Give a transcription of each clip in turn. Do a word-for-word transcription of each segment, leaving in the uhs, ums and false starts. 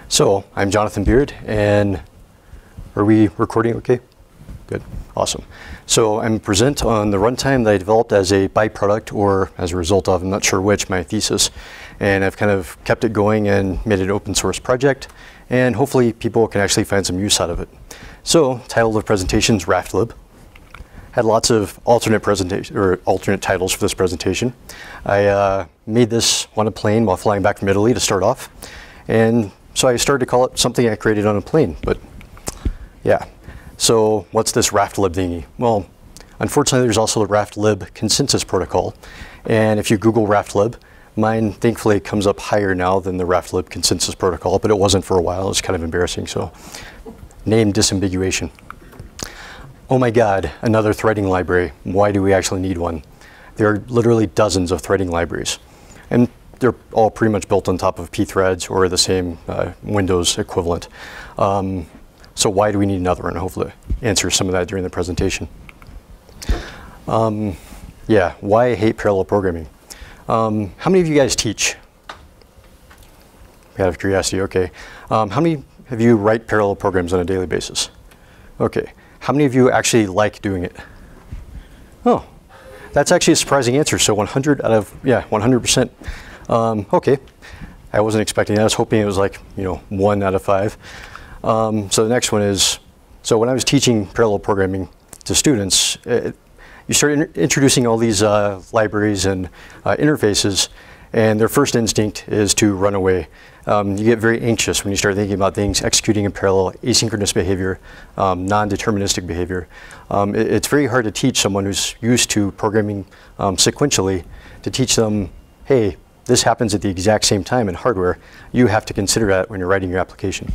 So I'm Jonathan Beard, and are we recording okay? Good, awesome. So I'm present on the runtime that I developed as a byproduct, or as a result of, I'm not sure which, my thesis. And I've kind of kept it going and made it an open source project, and hopefully people can actually find some use out of it. So, title of the presentation is RaftLib. Had lots of alternate presentation or alternate titles for this presentation. I uh, made this on a plane while flying back from Italy to start off, and so I started to call it something I created on a plane. But yeah, so what's this RaftLib thingy? Well, unfortunately, there's also the RaftLib consensus protocol, and if you Google RaftLib, mine thankfully comes up higher now than the RaftLib consensus protocol, but it wasn't for a while. It was kind of embarrassing. So, name disambiguation. Oh my God, another threading library. Why do we actually need one? There are literally dozens of threading libraries, and they're all pretty much built on top of pthreads or the same uh, Windows equivalent. Um, so why do we need another one? Hopefully answer some of that during the presentation. Um, yeah, why I hate parallel programming. Um, how many of you guys teach? Out of curiosity, okay. Um, how many of you write parallel programs on a daily basis? Okay. How many of you actually like doing it? Oh, that's actually a surprising answer. So one hundred out of, yeah, one hundred percent. Um, okay, I wasn't expecting that. I was hoping it was like, you know, one out of five. Um, so the next one is, so when I was teaching parallel programming to students, it, you start in introducing all these uh, libraries and uh, interfaces, and their first instinct is to run away. Um, you get very anxious when you start thinking about things executing in parallel, asynchronous behavior, um, non-deterministic behavior. Um, it, it's very hard to teach someone who's used to programming um, sequentially, to teach them, hey, this happens at the exact same time in hardware. You have to consider that when you're writing your application.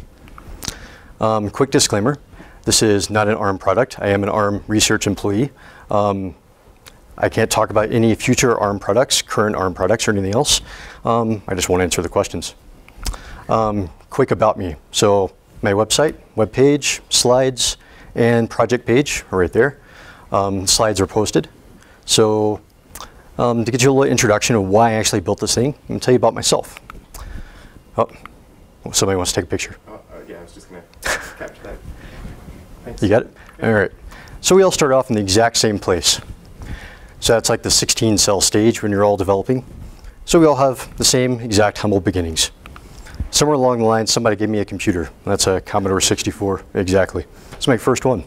Um, quick disclaimer, this is not an ARM product. I am an ARM research employee. Um, I can't talk about any future ARM products, current ARM products, or anything else. Um, I just won't answer the questions. Um, quick about me. So my website, web page, slides, and project page are right there. Um, slides are posted. So um, to get you a little introduction of why I actually built this thing, I'm going to tell you about myself. Oh, somebody wants to take a picture. Oh, uh, yeah, I was just going to capture that. Thanks. You got it? Yeah. All right. So we all start off in the exact same place. So that's like the sixteen cell stage when you're all developing. So we all have the same exact humble beginnings. Somewhere along the line, somebody gave me a computer. That's a Commodore sixty-four, exactly. It's my first one.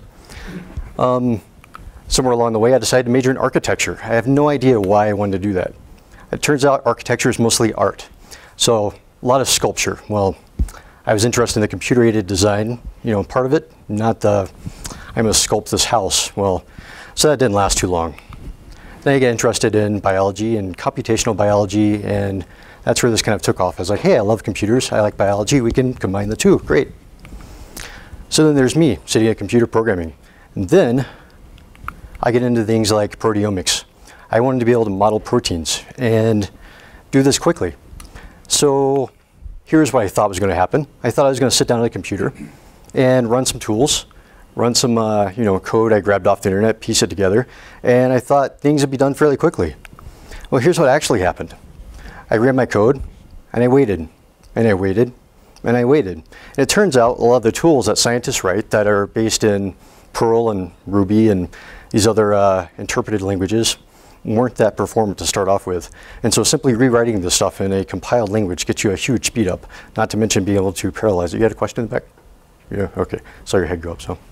Um, somewhere along the way, I decided to major in architecture. I have no idea why I wanted to do that. It turns out architecture is mostly art. So a lot of sculpture. Well, I was interested in the computer-aided design, you know, part of it, not the, I'm going to sculpt this house. Well, so that didn't last too long. Then I got interested in biology and computational biology, and that's where this kind of took off. I was like, hey, I love computers, I like biology, we can combine the two, great. So then there's me, sitting at computer programming. And then I get into things like proteomics. I wanted to be able to model proteins and do this quickly. So here's what I thought was going to happen. I thought I was going to sit down at a computer and run some tools, run some uh, you know, code I grabbed off the internet, piece it together, and I thought things would be done fairly quickly. Well, here's what actually happened. I ran my code, and I waited, and I waited, and I waited. And it turns out a lot of the tools that scientists write that are based in Perl and Ruby and these other uh, interpreted languages weren't that performant to start off with. And so simply rewriting this stuff in a compiled language gets you a huge speed up, not to mention being able to parallelize it. You had a question in the back? Yeah, okay. Saw your head go up, so.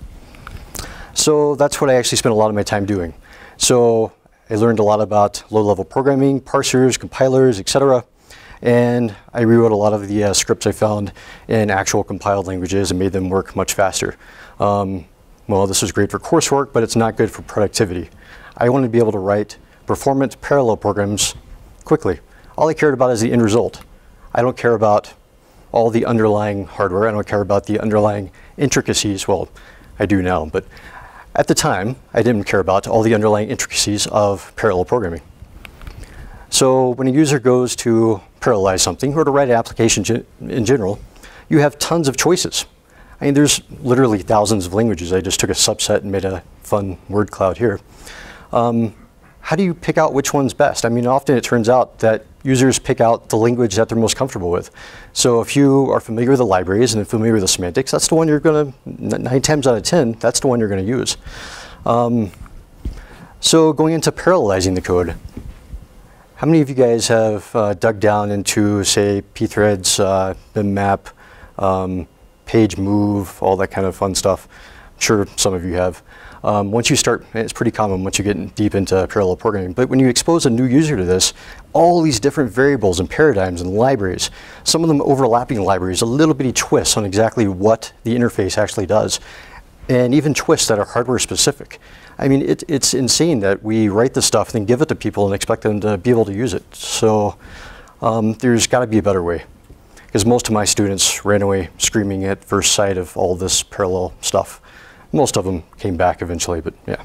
So that's what I actually spent a lot of my time doing. So I learned a lot about low-level programming, parsers, compilers, et cetera. And I rewrote a lot of the uh, scripts I found in actual compiled languages and made them work much faster. Um, well, this was great for coursework, but it's not good for productivity. I wanted to be able to write performant parallel programs quickly. All I cared about is the end result. I don't care about all the underlying hardware. I don't care about the underlying intricacies. Well, I do now, but at the time, I didn't care about all the underlying intricacies of parallel programming. So when a user goes to parallelize something or to write an application in general, you have tons of choices. I mean, there's literally thousands of languages. I just took a subset and made a fun word cloud here. Um, how do you pick out which one's best? I mean, often it turns out that users pick out the language that they're most comfortable with. So if you are familiar with the libraries and familiar with the semantics, that's the one you're going to, nine times out of ten, that's the one you're going to use. Um, so going into parallelizing the code, how many of you guys have uh, dug down into, say, pthreads, uh, bimmap, um, page move, all that kind of fun stuff? I'm sure some of you have. Um, once you start, it's pretty common once you get deep into parallel programming, but when you expose a new user to this, all these different variables and paradigms and libraries, some of them overlapping libraries, a little bitty twists on exactly what the interface actually does, and even twists that are hardware specific. I mean, it, it's insane that we write this stuff and then give it to people and expect them to be able to use it. So um, there's got to be a better way, because most of my students ran away screaming at first sight of all this parallel stuff. Most of them came back eventually, but yeah.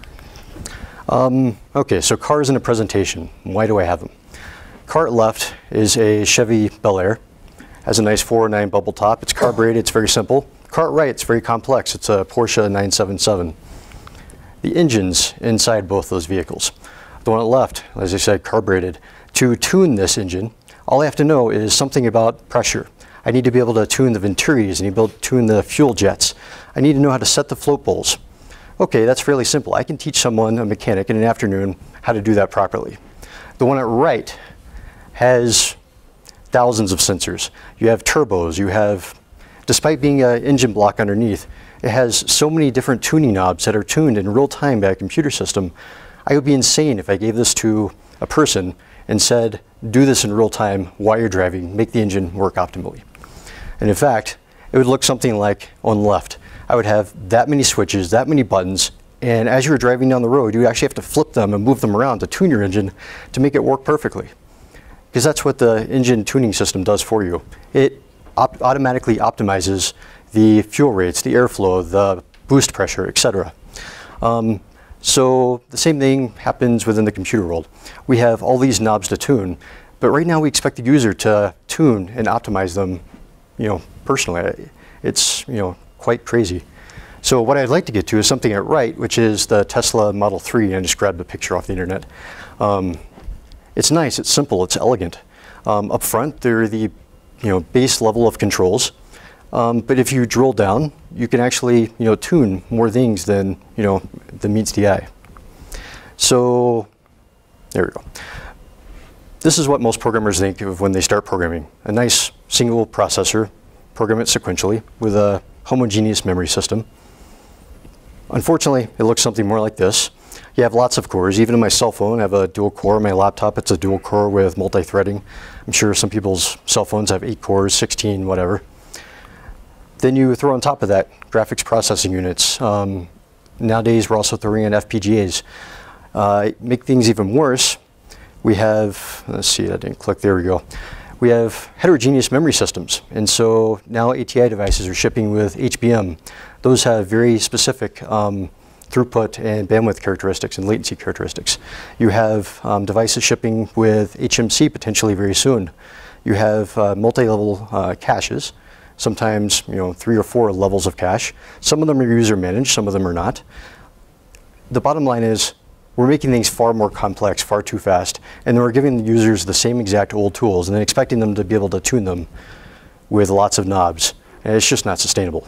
Um, okay, so cars in a presentation. Why do I have them? Car at left is a Chevy Bel Air. Has a nice four oh nine bubble top. It's carbureted, it's very simple. Car at right, it's very complex. It's a Porsche nine seventy-seven. The engine's inside both those vehicles. The one at left, as I said, carbureted. To tune this engine, all I have to know is something about pressure. I need to be able to tune the venturis, I need to be able to tune the fuel jets. I need to know how to set the float bowls. Okay, that's fairly simple. I can teach someone, a mechanic, in an afternoon how to do that properly. The one at right has thousands of sensors. You have turbos, you have, despite being an engine block underneath, it has so many different tuning knobs that are tuned in real time by a computer system. I would be insane if I gave this to a person and said, do this in real time while you're driving, make the engine work optimally. And in fact, it would look something like on the left. I would have that many switches, that many buttons, and as you're driving down the road, you actually have to flip them and move them around to tune your engine to make it work perfectly. Because that's what the engine tuning system does for you. It op automatically optimizes the fuel rates, the airflow, the boost pressure, et cetera. Um, so the same thing happens within the computer world. We have all these knobs to tune, but right now we expect the user to tune and optimize them, you know, personally. It's, you know, quite crazy. So what I'd like to get to is something at right, which is the Tesla Model three. I just grabbed a picture off the internet. Um, it's nice, it's simple, it's elegant. Um, up front, there are the, you know, base level of controls. Um, but if you drill down, you can actually, you know, tune more things than, you know, than meets the eye. So there we go. This is what most programmers think of when they start programming. A nice single processor, program it sequentially with a homogeneous memory system. Unfortunately, it looks something more like this. You have lots of cores. Even in my cell phone, I have a dual core. My laptop, it's a dual core with multi-threading. I'm sure some people's cell phones have eight cores, sixteen, whatever. Then you throw on top of that graphics processing units. Um, nowadays, we're also throwing in F P G As. Uh, make things even worse, we have, let's see, that didn't click, there we go. We have heterogeneous memory systems. And so now A T I devices are shipping with H B M. Those have very specific um, throughput and bandwidth characteristics and latency characteristics. You have um, devices shipping with H M C potentially very soon. You have uh, multi-level uh, caches. Sometimes, you know, three or four levels of cache. Some of them are user managed, some of them are not. The bottom line is we're making things far more complex, far too fast, and then we're giving the users the same exact old tools and then expecting them to be able to tune them with lots of knobs. And it's just not sustainable.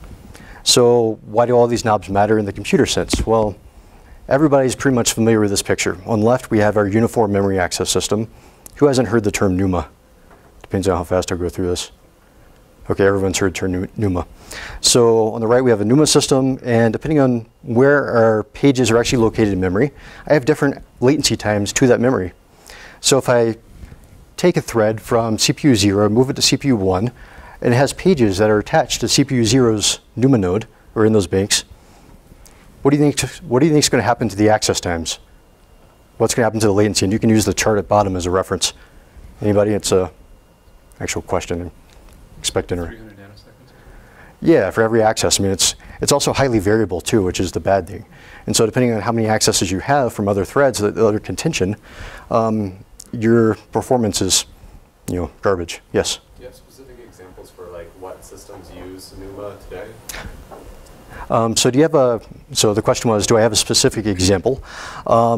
So why do all these knobs matter in the computer sense? Well, everybody's pretty much familiar with this picture. On the left, we have our uniform memory access system. Who hasn't heard the term NUMA? Depends on how fast I go through this. Okay, everyone's heard the term NUMA. So on the right, we have a NUMA system, and depending on where our pages are actually located in memory, I have different latency times to that memory. So if I take a thread from C P U zero, move it to C P U one, and it has pages that are attached to C P U zero's NUMA node, or in those banks, what do you think, what do you think is going to happen to the access times? What's going to happen to the latency? And you can use the chart at bottom as a reference. Anybody? It's a actual question. Expect inter three hundred nanoseconds? Yeah, for every access. I mean, it's it's also highly variable too, which is the bad thing. And so depending on how many accesses you have from other threads, that other contention, um, your performance is, you know, garbage. Yes? Do you have specific examples for like what systems use NUMA today? Um, so do you have a, so the question was, do I have a specific example? Um,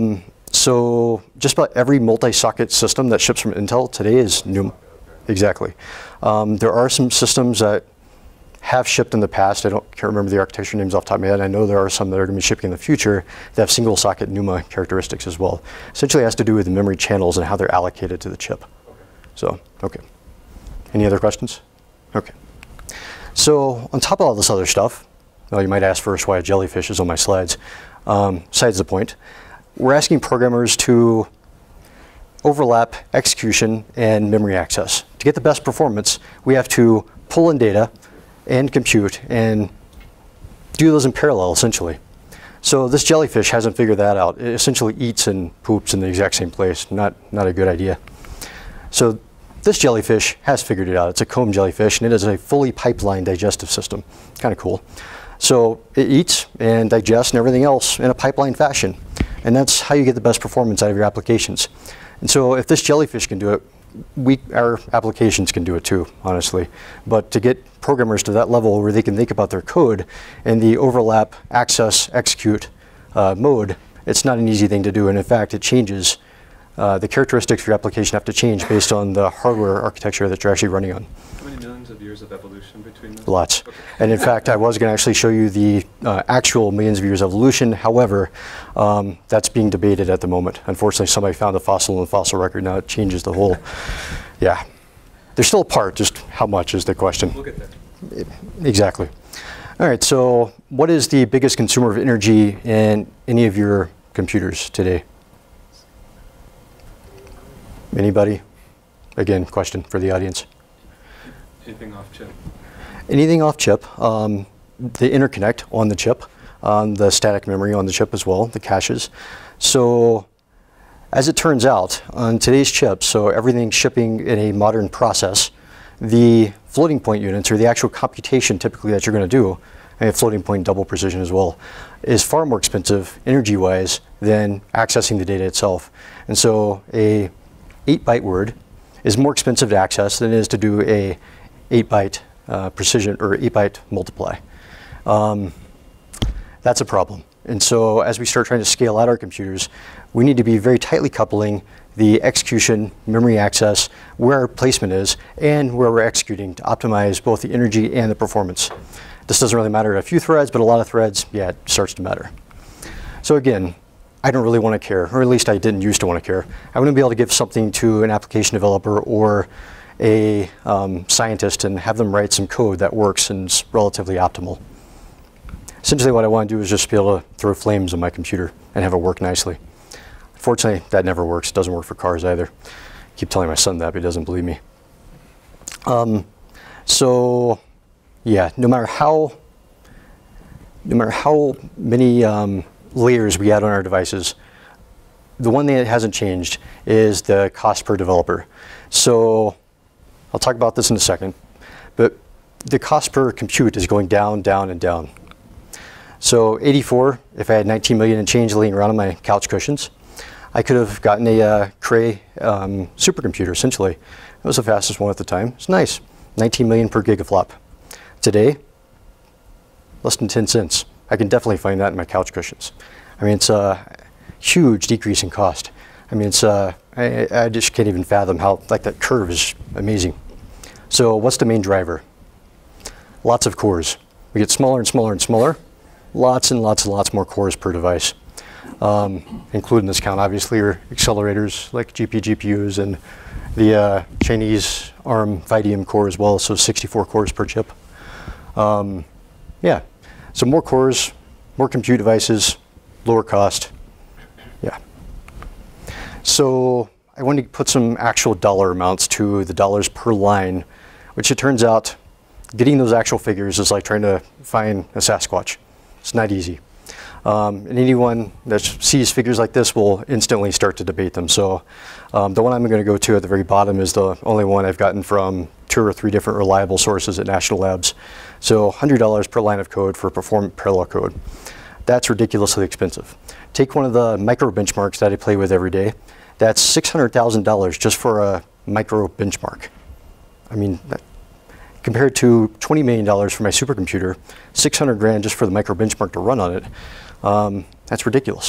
So just about every multi-socket system that ships from Intel today is new. Exactly. Um, there are some systems that have shipped in the past. I don't can't remember the architecture names off the top of my head. I know there are some that are going to be shipping in the future that have single socket NUMA characteristics as well. Essentially, it has to do with the memory channels and how they're allocated to the chip. Okay. So, okay. Any other questions? Okay. So on top of all this other stuff, well, you might ask first why a jellyfish is on my slides. Um, besides the point, we're asking programmers to overlap execution and memory access. To get the best performance, we have to pull in data and compute and do those in parallel, essentially. So this jellyfish hasn't figured that out. It essentially eats and poops in the exact same place. Not, not a good idea. So this jellyfish has figured it out. It's a comb jellyfish, and it is a fully pipelined digestive system. Kind of cool. So it eats and digests and everything else in a pipeline fashion. And that's how you get the best performance out of your applications. And so if this jellyfish can do it, we, our applications can do it too, honestly. But to get programmers to that level where they can think about their code in the overlap, access, execute uh, mode, it's not an easy thing to do. And in fact, it changes. Uh, the characteristics of your application have to change based on the hardware architecture that you're actually running on. How many millions of years of evolution between them? Lots. Okay. And in fact, I was going to actually show you the uh, actual millions of years of evolution. However, um, that's being debated at the moment. Unfortunately, somebody found a fossil in the fossil record. Now it changes the whole, yeah. They're still apart, just how much is the question. We'll get there. Exactly. All right, so what is the biggest consumer of energy in any of your computers today? Anybody? Again, question for the audience. Anything off chip? Anything off chip. Um, the interconnect on the chip, um, the static memory on the chip as well, the caches. So as it turns out, on today's chips, so everything shipping in a modern process, the floating point units, or the actual computation typically that you're going to do, and floating point double precision as well, is far more expensive energy-wise than accessing the data itself. And so a eight byte word is more expensive to access than it is to do a eight byte uh, precision or eight byte multiply. Um, that's a problem. And so as we start trying to scale out our computers, we need to be very tightly coupling the execution, memory access, where our placement is, and where we're executing to optimize both the energy and the performance. This doesn't really matter to a few threads, but a lot of threads, yeah, it starts to matter. So again, I don't really want to care, or at least I didn't used to want to care. I want to be able to give something to an application developer or a um, scientist and have them write some code that works and is relatively optimal. Essentially what I want to do is just be able to throw flames on my computer and have it work nicely. Unfortunately, that never works. It doesn't work for cars either. I keep telling my son that, but he doesn't believe me. Um, so, yeah, no matter how, no matter how many um, layers we add on our devices, the one thing that hasn't changed is the cost per developer. So I'll talk about this in a second, but the cost per compute is going down, down, and down. So eighty-four, if I had nineteen million and change laying around on my couch cushions, I could have gotten a uh, Cray um, supercomputer, essentially. It was the fastest one at the time. It's nice, nineteen million per gigaflop. Today, less than ten cents. I can definitely find that in my couch cushions. I mean, it's a huge decrease in cost. I mean, it's uh, I, I just can't even fathom how, like, that curve is amazing. So what's the main driver? Lots of cores. We get smaller and smaller and smaller. Lots and lots and lots more cores per device. Um, including this count, obviously, are accelerators like G P G P Us and the uh, Chinese ARM Vidium core as well, so sixty-four cores per chip. Um, yeah, so more cores, more compute devices, lower cost. Yeah. So I wanted to put some actual dollar amounts to the dollars per line, which it turns out getting those actual figures is like trying to find a Sasquatch. It's not easy. Um, and anyone that sees figures like this will instantly start to debate them. So um, the one I'm going to go to at the very bottom is the only one I've gotten from two or three different reliable sources at National Labs. So one hundred dollars per line of code for performant parallel code. That's ridiculously expensive. Take one of the micro benchmarks that I play with every day. That's six hundred thousand dollars just for a micro benchmark. I mean, that, compared to twenty million dollars for my supercomputer, six hundred grand just for the micro benchmark to run on it, um, that's ridiculous.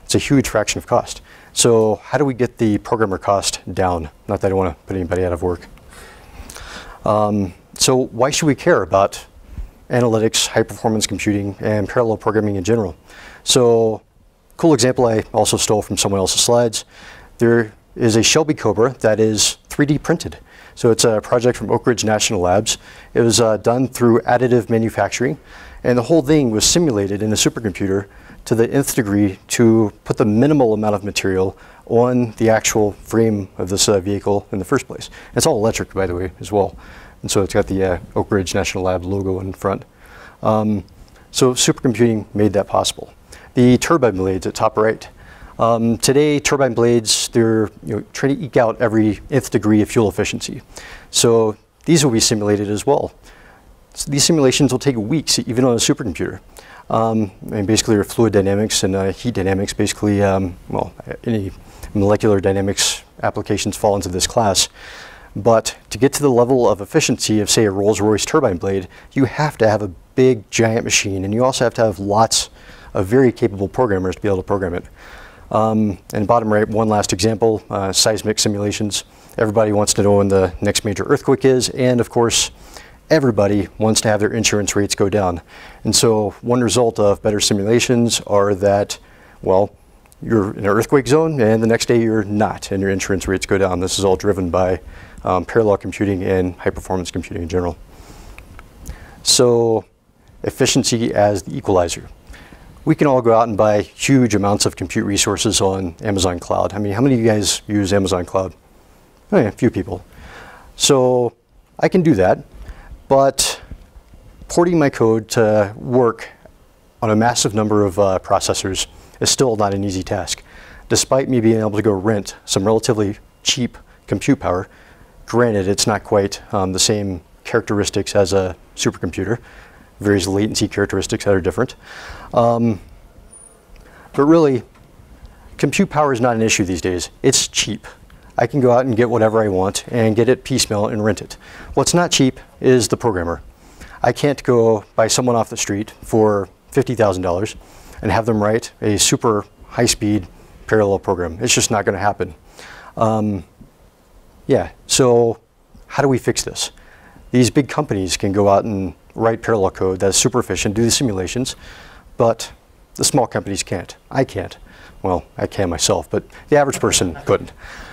It's a huge fraction of cost. So how do we get the programmer cost down? Not that I want to put anybody out of work. Um, so why should we care about analytics, high performance computing, and parallel programming in general? So cool example I also stole from someone else's slides. There is a Shelby Cobra that is three D printed. So it's a project from Oak Ridge National Labs. It was uh, done through additive manufacturing, and the whole thing was simulated in a supercomputer to the nth degree to put the minimal amount of material on the actual frame of this uh, vehicle in the first place. It's all electric, by the way, as well. And so it's got the uh, Oak Ridge National Lab logo in front. Um, so supercomputing made that possible. The turbine blades at top right. Um, today, turbine blades, they're you know, trying to eke out every nth degree of fuel efficiency. So these will be simulated as well. So these simulations will take weeks, even on a supercomputer. Um, and basically, your fluid dynamics and uh, heat dynamics, basically, um, well, any molecular dynamics applications fall into this class. But to get to the level of efficiency of, say, a Rolls-Royce turbine blade, you have to have a big, giant machine, and you also have to have lots of very capable programmers to be able to program it. Um, and bottom right, one last example, uh, seismic simulations. Everybody wants to know when the next major earthquake is, and of course, everybody wants to have their insurance rates go down. And so one result of better simulations are that, well, you're in an earthquake zone, and the next day you're not, and your insurance rates go down. This is all driven by um, parallel computing and high-performance computing in general. So efficiency as the equalizer. We can all go out and buy huge amounts of compute resources on Amazon Cloud. I mean, how many of you guys use Amazon Cloud? Oh yeah, a few people. So I can do that, but porting my code to work on a massive number of uh, processors is still not an easy task. Despite me being able to go rent some relatively cheap compute power, granted it's not quite um, the same characteristics as a supercomputer, various latency characteristics that are different. Um, but really, compute power is not an issue these days. It's cheap. I can go out and get whatever I want and get it piecemeal and rent it. What's not cheap is the programmer. I can't go buy someone off the street for fifty thousand dollars and have them write a super high-speed parallel program. It's just not going to happen. Um, yeah, so how do we fix this? These big companies can go out and write parallel code that's super efficient, do the simulations, but the small companies can't. I can't. Well, I can myself, but the average person couldn't.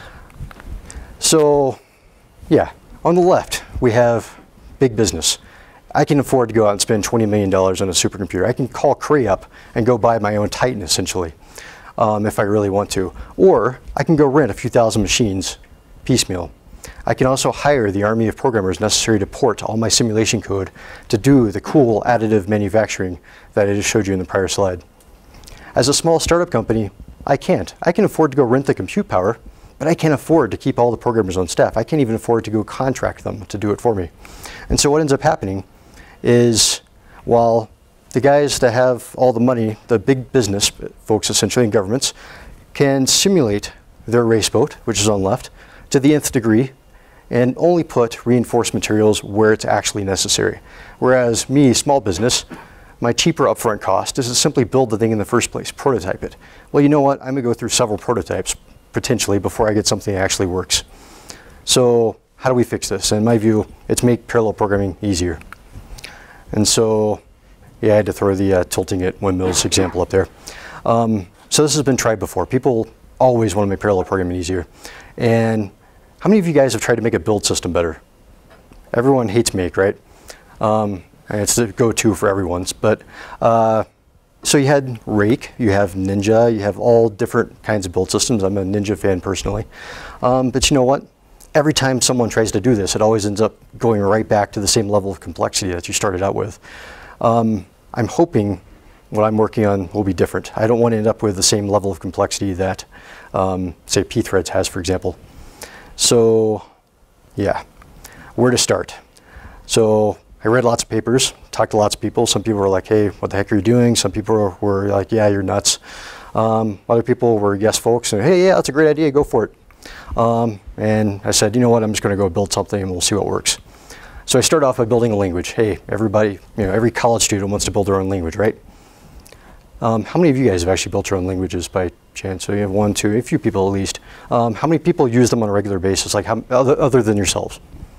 So, yeah, on the left, we have big business. I can afford to go out and spend twenty million dollars on a supercomputer. I can call Cray up and go buy my own Titan, essentially, um, if I really want to. Or I can go rent a few thousand machines piecemeal. I can also hire the army of programmers necessary to port all my simulation code to do the cool additive manufacturing that I just showed you in the prior slide. As a small startup company, I can't. I can afford to go rent the compute power, but I can't afford to keep all the programmers on staff. I can't even afford to go contract them to do it for me. And so what ends up happening is, while the guys that have all the money, the big business folks essentially in governments, can simulate their race boat, which is on left, to the nth degree, and only put reinforced materials where it's actually necessary. Whereas me, small business, my cheaper upfront cost is to simply build the thing in the first place, prototype it. Well, you know what? I'm going to go through several prototypes, potentially, before I get something that actually works. So how do we fix this? In my view, it's make parallel programming easier. And so, yeah, I had to throw the uh, tilting at windmills example up there. Um, so this has been tried before. People always want to make parallel programming easier. And how many of you guys have tried to make a build system better? Everyone hates make, right? Um, and it's the go-to for everyone's. But uh, so you had Rake, you have Ninja, you have all different kinds of build systems. I'm a Ninja fan personally. Um, but you know what? Every time someone tries to do this, it always ends up going right back to the same level of complexity that you started out with. Um, I'm hoping what I'm working on will be different. I don't want to end up with the same level of complexity that, um, say, pthreads has, for example. So, yeah, where to start? So I read lots of papers, talked to lots of people. Some people were like, hey, what the heck are you doing? Some people were like, yeah, you're nuts. Um, other people were yes folks, and hey, yeah, that's a great idea, go for it. Um, and I said, you know what, I'm just going to go build something and we'll see what works. So I started off by building a language. Hey, everybody, you know, every college student wants to build their own language, right? Um, how many of you guys have actually built your own languages by chance? So you have one, two, a few people at least. Um, how many people use them on a regular basis, like how, other, other than yourselves?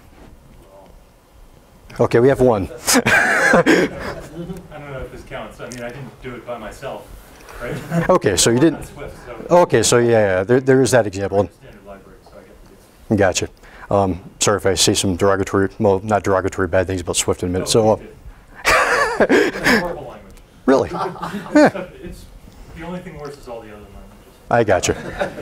Okay, we have one. I don't know if this counts. I mean, I didn't do it by myself, right? Okay, so you didn't. Swift, so Okay, so yeah, yeah there, there is that example. standard library, so I get to do it. Gotcha. Um, sorry if I say some derogatory, well, not derogatory, bad things about Swift in a minute. So, uh, It's a horrible language. really? Yeah. It's, the only thing worse is all the other languages. I gotcha.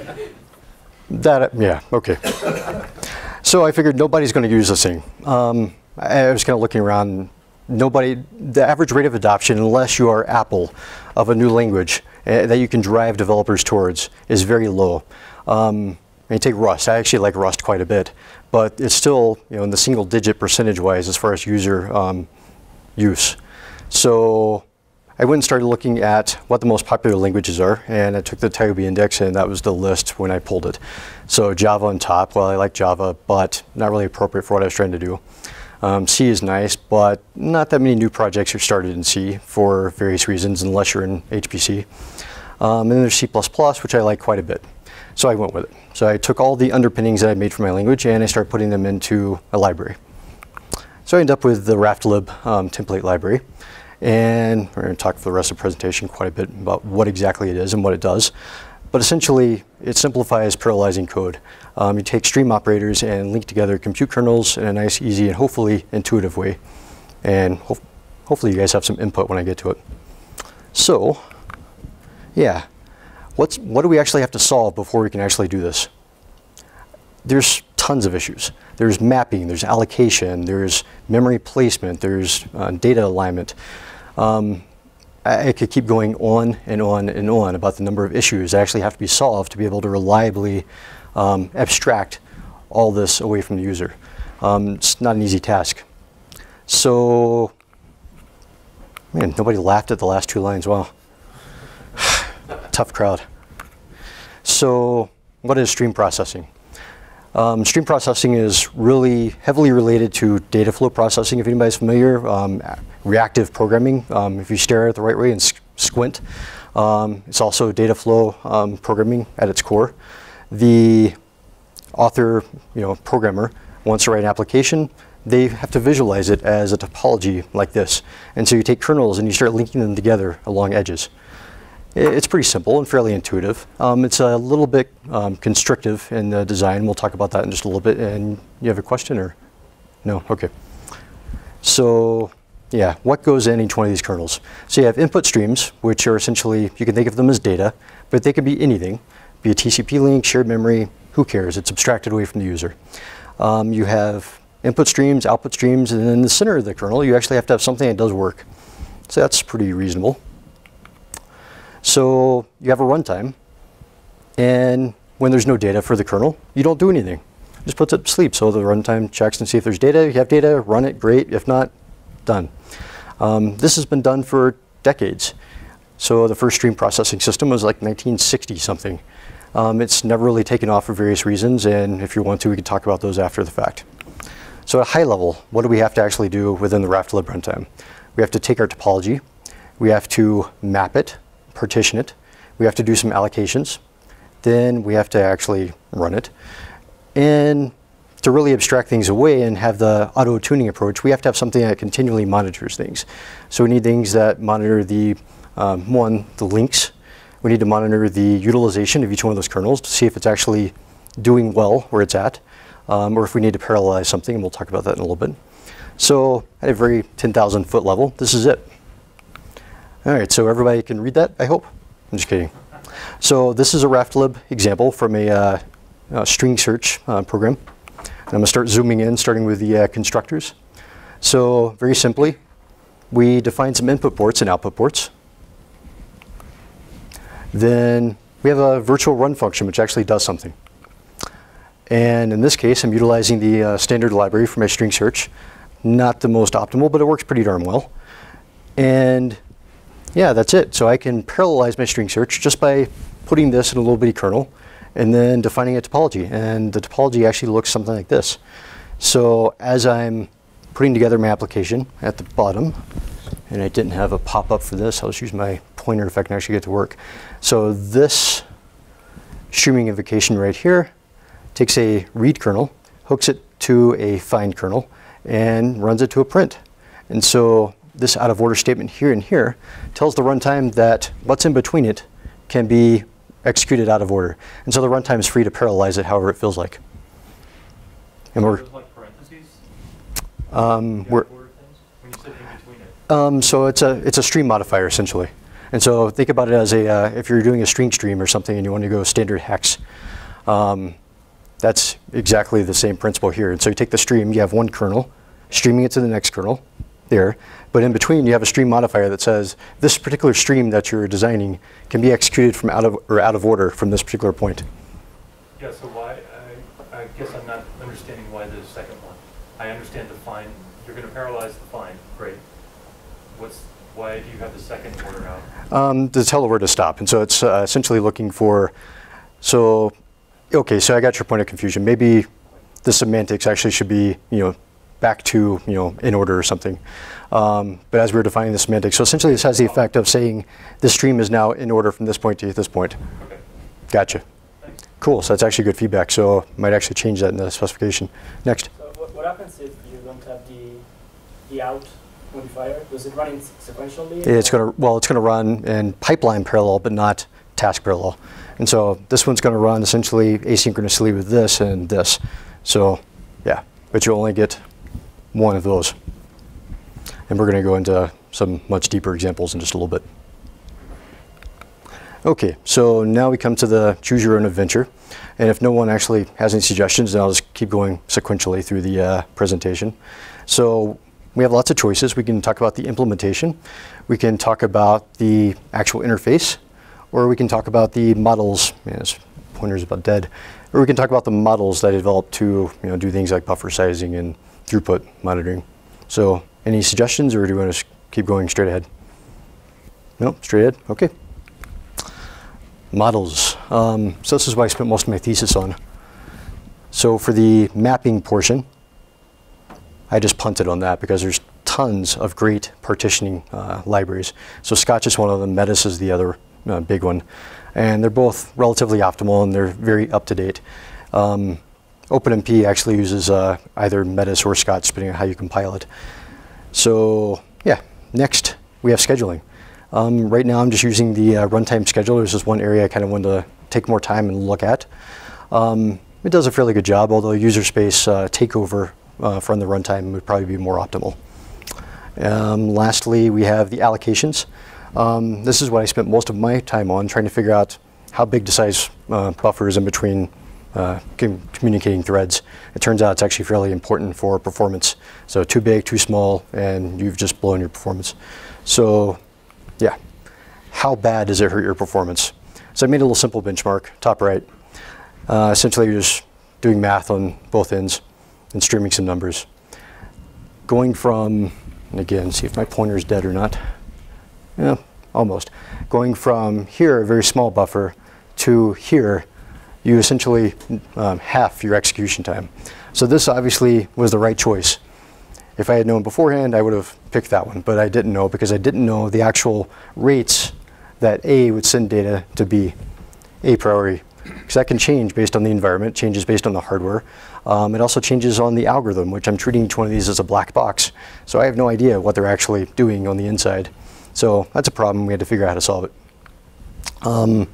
That, yeah, okay. So I figured nobody's going to use this thing. Um, I, I was kind of looking around. Nobody, the average rate of adoption, unless you are Apple, of a new language uh, that you can drive developers towards, is very low. Um, I mean, take Rust. I actually like Rust quite a bit, but it's still, you know, in the single-digit percentage-wise as far as user um, use. So I went and started looking at what the most popular languages are, and I took the TiOBE index, and that was the list when I pulled it. So Java on top. Well, I like Java, but not really appropriate for what I was trying to do. Um, C is nice, but not that many new projects are started in C for various reasons, unless you're in H P C. Um, and then there's C plus plus, which I like quite a bit. So I went with it. So I took all the underpinnings that I made for my language, and I started putting them into a library. So I ended up with the RaftLib um, template library. And we're going to talk for the rest of the presentation quite a bit about what exactly it is and what it does. But essentially, it simplifies parallelizing code. Um, you take stream operators and link together compute kernels in a nice, easy, and hopefully intuitive way. And ho hopefully you guys have some input when I get to it. So, yeah, what's, what do we actually have to solve before we can actually do this? There's tons of issues. There's mapping, there's allocation, there's memory placement, there's uh, data alignment. Um, I, I could keep going on and on and on about the number of issues that actually have to be solved to be able to reliably um, abstract all this away from the user. Um, it's not an easy task. So, man, nobody laughed at the last two lines. Wow. Tough crowd. So, what is stream processing? Um, stream processing is really heavily related to data flow processing, if anybody's familiar. Um, reactive programming, um, if you stare at it the right way and squint. Um, it's also data flow um, programming at its core. The author, you know, programmer wants to write an application, they have to visualize it as a topology like this. And so you take kernels and you start linking them together along edges. It's pretty simple and fairly intuitive. Um, it's a little bit um, constrictive in the design. We'll talk about that in just a little bit. And you have a question or? No? Okay. So yeah, what goes in each one of these kernels? So you have input streams, which are essentially, you can think of them as data, but they could be anything. Be a T C P link, shared memory, who cares? It's abstracted away from the user. Um, you have input streams, output streams, and then in the center of the kernel, you actually have to have something that does work. So that's pretty reasonable. So you have a runtime, and when there's no data for the kernel, you don't do anything. It just puts it to sleep. So the runtime checks and see if there's data. You have data, run it, great. If not, done. Um, this has been done for decades. So the first stream processing system was like nineteen sixty something. Um, it's never really taken off for various reasons, and if you want to, we can talk about those after the fact. So at a high level, what do we have to actually do within the RaftLib runtime? We have to take our topology, we have to map it, partition it, we have to do some allocations, then we have to actually run it. And to really abstract things away and have the auto-tuning approach, we have to have something that continually monitors things. So we need things that monitor the, um, one, the links. We need to monitor the utilization of each one of those kernels to see if it's actually doing well where it's at, um, or if we need to parallelize something, and we'll talk about that in a little bit. So at a very ten thousand foot level, this is it. All right, so everybody can read that, I hope? I'm just kidding. So this is a RaftLib example from a, uh, a string search uh, program. And I'm going to start zooming in, starting with the uh, constructors. So very simply, we define some input ports and output ports. Then we have a virtual run function, which actually does something. And in this case, I'm utilizing the uh, standard library for my string search. Not the most optimal, but it works pretty darn well. And yeah, that's it. So I can parallelize my string search just by putting this in a little bitty kernel and then defining a topology. And the topology actually looks something like this. So as I'm putting together my application at the bottom, and I didn't have a pop-up for this, I'll just use my pointer if I can actually get to work. So this streaming invocation right here takes a read kernel, hooks it to a find kernel, and runs it to a print. And so this out of order statement here and here tells the runtime that what's in between it can be executed out of order. And so the runtime is free to parallelize it however it feels like. And we're, like parentheses? Um, we're, When you said in between it. Um, so it's a it's a stream modifier essentially, and so think about it as a uh, if you're doing a string stream or something and you want to go standard hex, um, that's exactly the same principle here. And so you take the stream, you have one kernel, streaming it to the next kernel, there, but in between you have a stream modifier that says this particular stream that you're designing can be executed from out of or out of order from this particular point. Yeah. So why? I, I guess I'm not understanding why the second one. I understand the find. You're going to parallelize the find. Great. What's, why do you have the second order out? Um, to tell it where to stop. And so it's uh, essentially looking for, so, okay, so I got your point of confusion. Maybe the semantics actually should be, you know, back to, you know, in order or something. Um, but as we were defining the semantics, so essentially this has the effect of saying the stream is now in order from this point to this point. Okay. Gotcha. Thanks. Cool, so that's actually good feedback. So might actually change that in the specification. Next. So what, what happens if you don't have the, the out modifier? Does it run in sequentially? It's going to, well, it's going to run in pipeline parallel, but not task parallel. And so this one's going to run essentially asynchronously with this and this. So yeah, but you only get one of those. And we're going to go into some much deeper examples in just a little bit. Okay, so now we come to the choose your own adventure. And if no one actually has any suggestions, then I'll just keep going sequentially through the uh, presentation. So we have lots of choices. We can talk about the implementation. We can talk about the actual interface. Or we can talk about the models. Man, this pointer's about dead. Or we can talk about the models that I developed to, you know, do things like buffer sizing and throughput monitoring. So any suggestions, or do you want to just keep going straight ahead? No, straight ahead? Okay. Models. Um, so this is what I spent most of my thesis on. So for the mapping portion, I just punted on that because there's tons of great partitioning uh, libraries. So Scotch is one of them, Metis is the other uh, big one. And they're both relatively optimal and they're very up to date. Um, OpenMP actually uses uh, either Metis or Scotch, depending on how you compile it. So yeah, next we have scheduling. Um, right now I'm just using the uh, runtime scheduler. This is one area I kind of wanted to take more time and look at. Um, it does a fairly good job, although user space uh, takeover uh, from the runtime would probably be more optimal. Um, lastly, we have the allocations. Um, this is what I spent most of my time on, trying to figure out how big to size uh, buffers in between uh, com communicating threads. It turns out it's actually fairly important for performance. So too big, too small, and you've just blown your performance. So yeah, how bad does it hurt your performance? So I made a little simple benchmark, top right. Uh, essentially you're just doing math on both ends and streaming some numbers. Going from, and again, see if my pointer's dead or not. Yeah, almost. Going from here, a very small buffer, to here, you essentially um, half your execution time. So this obviously was the right choice. If I had known beforehand, I would have picked that one, but I didn't know because I didn't know the actual rates that A would send data to B, A priori. Because that can change based on the environment, changes based on the hardware. Um, it also changes on the algorithm, which I'm treating each one of these as a black box. So I have no idea what they're actually doing on the inside. So that's a problem. We had to figure out how to solve it. Um,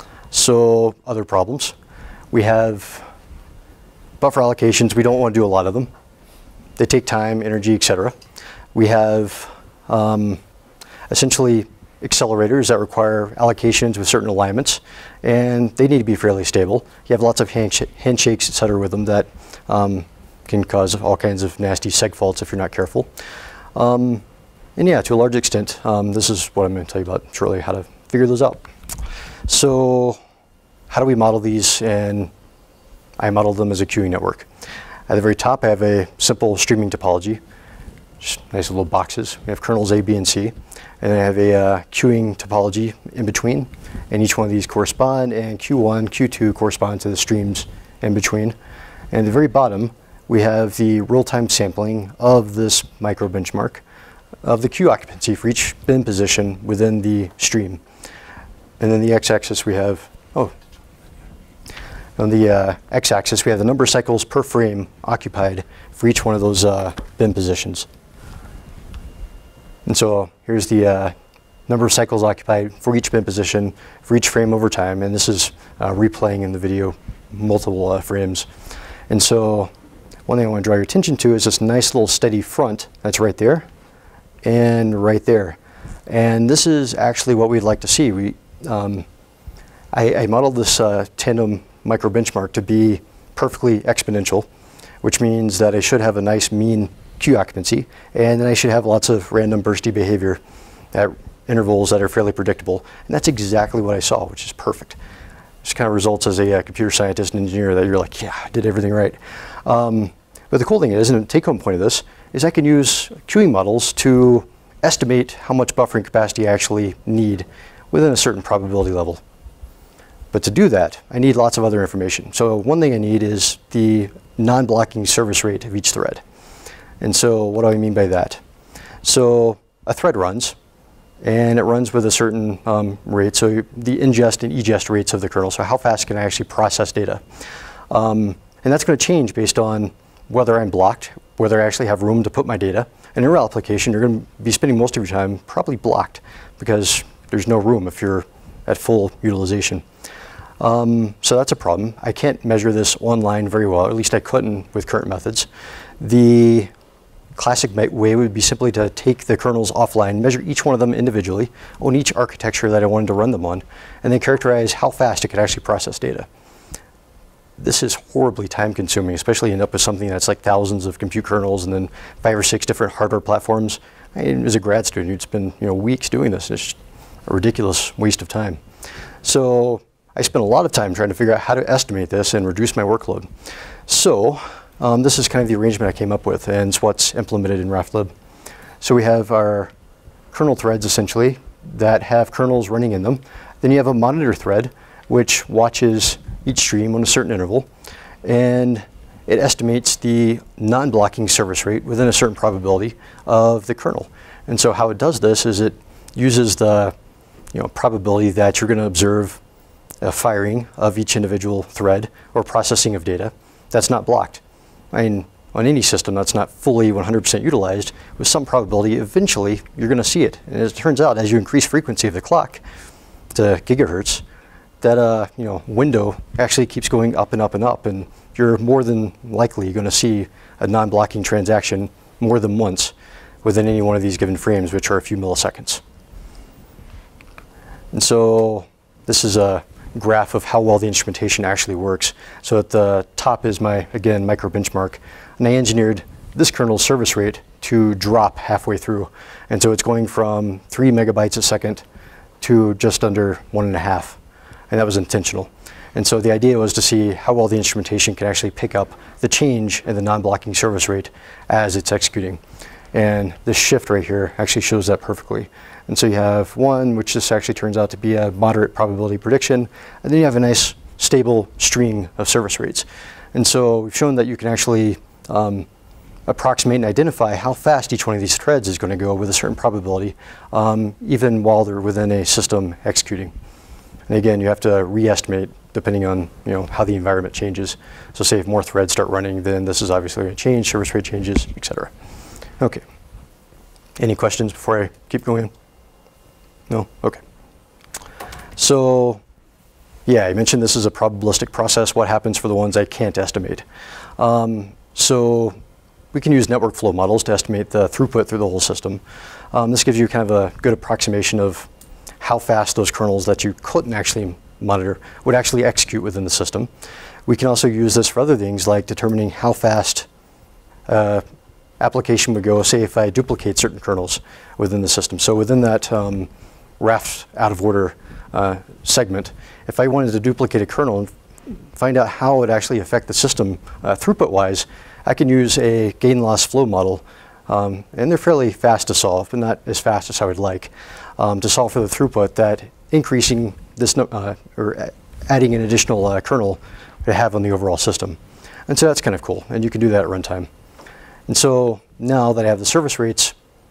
so other problems. We have buffer allocations. We don't want to do a lot of them. They take time, energy, et cetera. We have um, essentially accelerators that require allocations with certain alignments, and they need to be fairly stable. You have lots of handsh handshakes, et cetera, with them that um, can cause all kinds of nasty seg faults if you're not careful. Um, and yeah, to a large extent, um, this is what I'm going to tell you about shortly, how to figure those out. So how do we model these? And I modeled them as a queuing network. At the very top, I have a simple streaming topology, just nice little boxes. We have kernels A, B, and C. And then I have a uh, queuing topology in between. And each one of these correspond, and Q one, Q two correspond to the streams in between. And at the very bottom, we have the real-time sampling of this micro benchmark of the queue occupancy for each bin position within the stream. And then the x-axis we have, oh, on the uh, x-axis we have the number of cycles per frame occupied for each one of those uh, bin positions. And so here's the uh, number of cycles occupied for each bin position for each frame over time, and this is uh, replaying in the video multiple uh, frames. And so one thing I want to draw your attention to is this nice little steady front that's right there and right there. And this is actually what we'd like to see. We, um, I, I modeled this uh, tandem micro benchmark to be perfectly exponential, which means that I should have a nice mean queue occupancy, and then I should have lots of random bursty behavior at intervals that are fairly predictable. And that's exactly what I saw, which is perfect. Just kind of results as a uh, computer scientist and engineer that you're like, yeah, I did everything right. Um, but the cool thing is, and the take-home point of this, is I can use queuing models to estimate how much buffering capacity I actually need within a certain probability level. But to do that, I need lots of other information. So one thing I need is the non-blocking service rate of each thread. And so what do I mean by that? So a thread runs, and it runs with a certain um, rate, so the ingest and egest rates of the kernel, so how fast can I actually process data? Um, and that's going to change based on whether I'm blocked, whether I actually have room to put my data. And in a real application, you're going to be spending most of your time probably blocked because there's no room if you're at full utilization. Um, so that's a problem. I can't measure this online very well, at least I couldn't with current methods. The classic way would be simply to take the kernels offline, measure each one of them individually, on each architecture that I wanted to run them on, and then characterize how fast it could actually process data. This is horribly time consuming, especially end up with something that's like thousands of compute kernels and then five or six different hardware platforms. I mean, as a grad student, you'd spend you know, weeks doing this. It's just a ridiculous waste of time. So I spent a lot of time trying to figure out how to estimate this and reduce my workload. So um, this is kind of the arrangement I came up with, and it's what's implemented in RaftLib. So we have our kernel threads, essentially, that have kernels running in them. Then you have a monitor thread, which watches each stream on a certain interval, and it estimates the non-blocking service rate within a certain probability of the kernel. And so how it does this is it uses the you know, probability that you're going to observe a firing of each individual thread or processing of data that's not blocked. I mean, on any system that's not fully one hundred percent utilized, with some probability, eventually you're going to see it. And as it turns out, as you increase frequency of the clock to gigahertz, that uh, you know, window actually keeps going up and up and up, and you're more than likely going to see a non-blocking transaction more than once within any one of these given frames, which are a few milliseconds. And so this is a graph of how well the instrumentation actually works. So at the top is my, again, micro benchmark, and I engineered this kernel's service rate to drop halfway through. And so it's going from three megabytes a second to just under one and a half. And that was intentional. And so the idea was to see how well the instrumentation can actually pick up the change in the non-blocking service rate as it's executing. And this shift right here actually shows that perfectly. And so you have one, which this actually turns out to be a moderate probability prediction, and then you have a nice stable string of service rates. And so we've shown that you can actually um, approximate and identify how fast each one of these threads is going to go with a certain probability, um, even while they're within a system executing. And again, you have to re-estimate depending on you know, how the environment changes. So say if more threads start running, then this is obviously going to change, service rate changes, et cetera. Okay. Any questions before I keep going? No? Okay. So, yeah, I mentioned this is a probabilistic process. What happens for the ones I can't estimate? Um, so we can use network flow models to estimate the throughput through the whole system. Um, this gives you kind of a good approximation of how fast those kernels that you couldn't actually monitor would actually execute within the system. We can also use this for other things like determining how fast uh, application would go, say if I duplicate certain kernels within the system. So within that um, Raft out of order uh, segment, if I wanted to duplicate a kernel and find out how it would actually affect the system uh, throughput-wise, I can use a gain loss flow model, um, and they're fairly fast to solve, but not as fast as I would like, um, to solve for the throughput that increasing this, uh, or adding an additional uh, kernel would have on the overall system. And so that's kind of cool, and you can do that at runtime. And so now that I have the service rates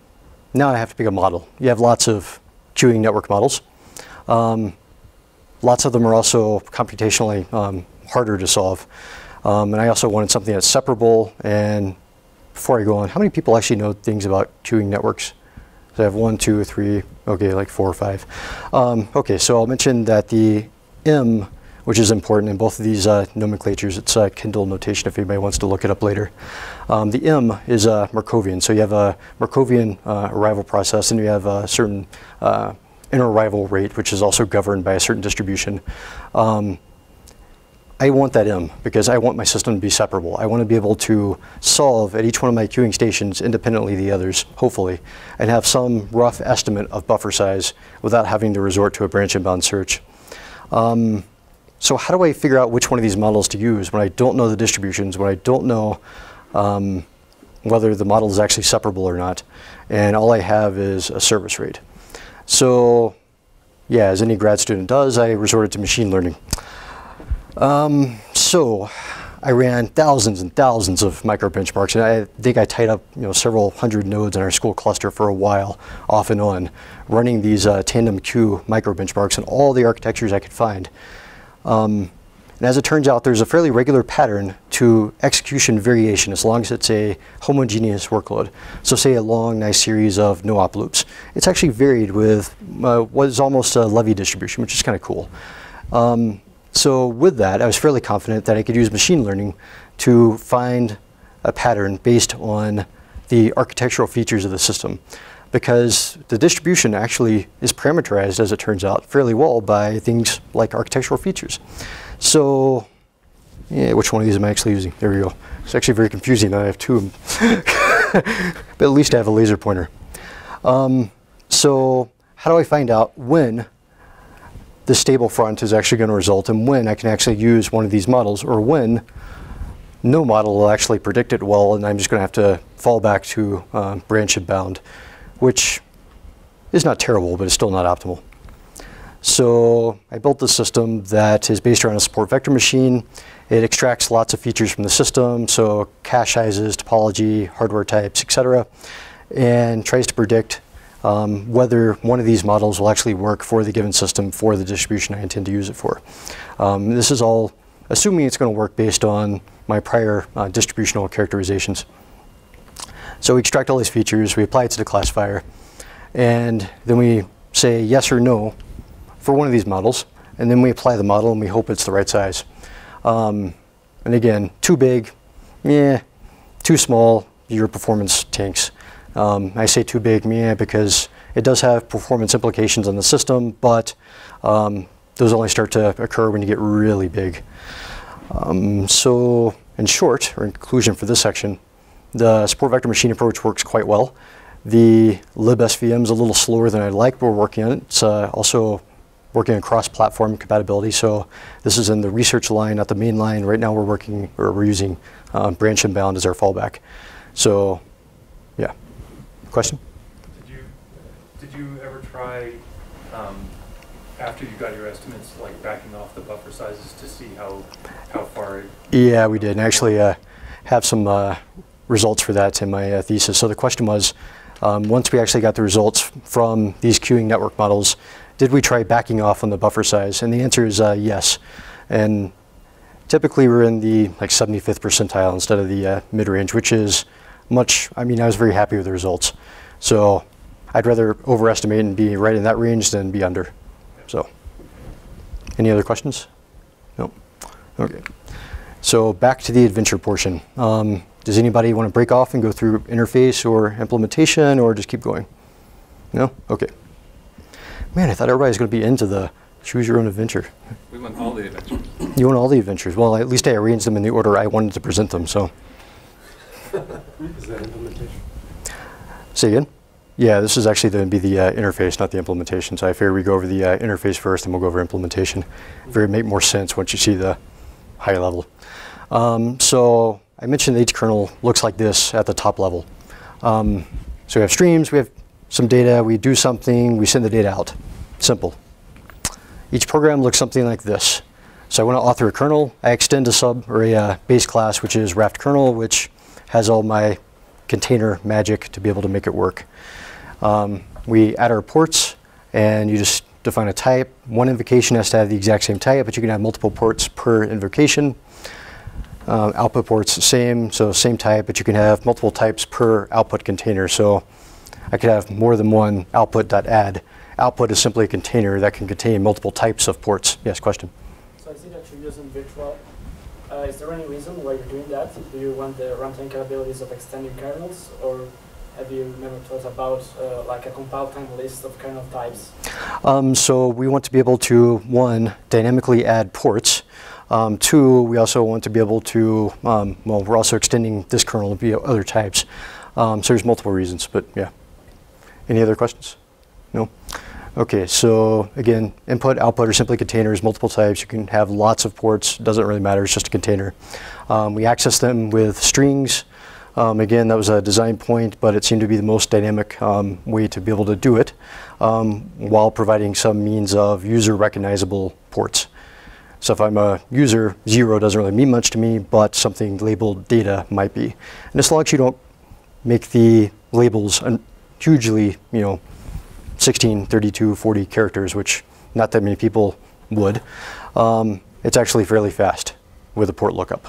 now I have to pick a model. You have lots of queuing network models. Um, lots of them are also computationally um, harder to solve. Um, and I also wanted something that's separable. And before I go on, how many people actually know things about queuing networks? So I have one, two, three, okay, like four or five. Um, okay, so I'll mention that the M, which is important in both of these uh, nomenclatures, it's uh, Kindle notation if anybody wants to look it up later. Um, the M is uh, Markovian, so you have a Markovian uh, arrival process, and you have a certain uh, inter-arrival rate, which is also governed by a certain distribution. Um, I want that M because I want my system to be separable. I want to be able to solve at each one of my queuing stations independently of the others, hopefully, and have some rough estimate of buffer size without having to resort to a branch and bound search. Um, so how do I figure out which one of these models to use when I don't know the distributions, when I don't know um, whether the model is actually separable or not, and all I have is a service rate? So yeah, as any grad student does, I resorted to machine learning. Um, so I ran thousands and thousands of micro benchmarks, and I think I tied up you know several hundred nodes in our school cluster for a while, off and on, running these uh, tandem queue micro benchmarks and all the architectures I could find. Um, and as it turns out, there's a fairly regular pattern to execution variation as long as it's a homogeneous workload. So say a long, nice series of no-op loops. It's actually varied with uh, what is almost a Levy distribution, which is kind of cool. Um, So with that, I was fairly confident that I could use machine learning to find a pattern based on the architectural features of the system, because the distribution actually is parameterized, as it turns out, fairly well by things like architectural features. So yeah, which one of these am I actually using? There we go. It's actually very confusing that I have two of them. But at least I have a laser pointer. Um, so how do I find out when the stable front is actually going to result and when I can actually use one of these models, or when no model will actually predict it well and I'm just going to have to fall back to uh, branch and bound, which is not terrible, but it's still not optimal. So I built this system that is based around a support vector machine. It extracts lots of features from the system, so cache sizes, topology, hardware types, et cetera, and tries to predict Um, whether one of these models will actually work for the given system for the distribution I intend to use it for. Um, this is all assuming it's going to work based on my prior uh, distributional characterizations. So we extract all these features, we apply it to the classifier, and then we say yes or no for one of these models, and then we apply the model and we hope it's the right size. Um, and again, too big, yeah, too small, your performance tanks. Um, I say too big, yeah, because it does have performance implications on the system, but um, those only start to occur when you get really big. Um, so in short, or in conclusion for this section, the support vector machine approach works quite well. The libsvm is a little slower than I'd like, but we're working on it. It's uh, also working on cross-platform compatibility, so this is in the research line, not the main line. Right now we're working, or we're using uh, branch and bound as our fallback. So yeah. Question? Did you, did you ever try, um, after you got your estimates, like backing off the buffer sizes to see how, how far it... Yeah, we did, and actually uh, have some uh, results for that in my uh, thesis. So the question was, um, once we actually got the results from these queuing network models, did we try backing off on the buffer size? And the answer is uh, yes. And typically we're in the like seventy-fifth percentile instead of the uh, mid-range, which is much, I mean, I was very happy with the results. So I'd rather overestimate and be right in that range than be under. So, any other questions? No? Okay. So back to the adventure portion. Um, does anybody want to break off and go through interface or implementation, or just keep going? No? Okay. Man, I thought everybody was going to be into the choose your own adventure. We want all the adventures. You want all the adventures? Well, at least I arranged them in the order I wanted to present them, so. Is that implementation? Say again? Yeah, this is actually going to be the uh, interface, not the implementation. So I figure we go over the uh, interface first, and we'll go over implementation. Very make more sense once you see the high level. Um, so I mentioned the H kernel looks like this at the top level. Um, so we have streams, we have some data, we do something, we send the data out. Simple. Each program looks something like this. So I want to author a kernel. I extend a sub or a uh, base class, which is Raft kernel, which has all my container magic to be able to make it work. Um, we add our ports, and you just define a type. One invocation has to have the exact same type, but you can have multiple ports per invocation. Um, output ports, same, so same type, but you can have multiple types per output container. So I could have more than one output.add. Output is simply a container that can contain multiple types of ports. Yes, question? So I see that you're using virtual. Uh, is there any reason why you're doing that? Do you want the runtime capabilities of extending kernels, or have you never thought about uh, like a compile time list of kernel types? Um, so we want to be able to, one, dynamically add ports. Um, two, we also want to be able to, um, well, we're also extending this kernel via other types. Um, so there's multiple reasons, but yeah. Any other questions? No? Okay, so again, input, output are simply containers, multiple types. You can have lots of ports, doesn't really matter, it's just a container. Um, we access them with strings. Um, again, that was a design point, but it seemed to be the most dynamic um, way to be able to do it, um, while providing some means of user recognizable ports. So if I'm a user, zero doesn't really mean much to me, but something labeled data might be. And as long as you don't make the labels hugely, you know, sixteen, thirty-two, forty characters, which not that many people would, um, it's actually fairly fast with a port lookup.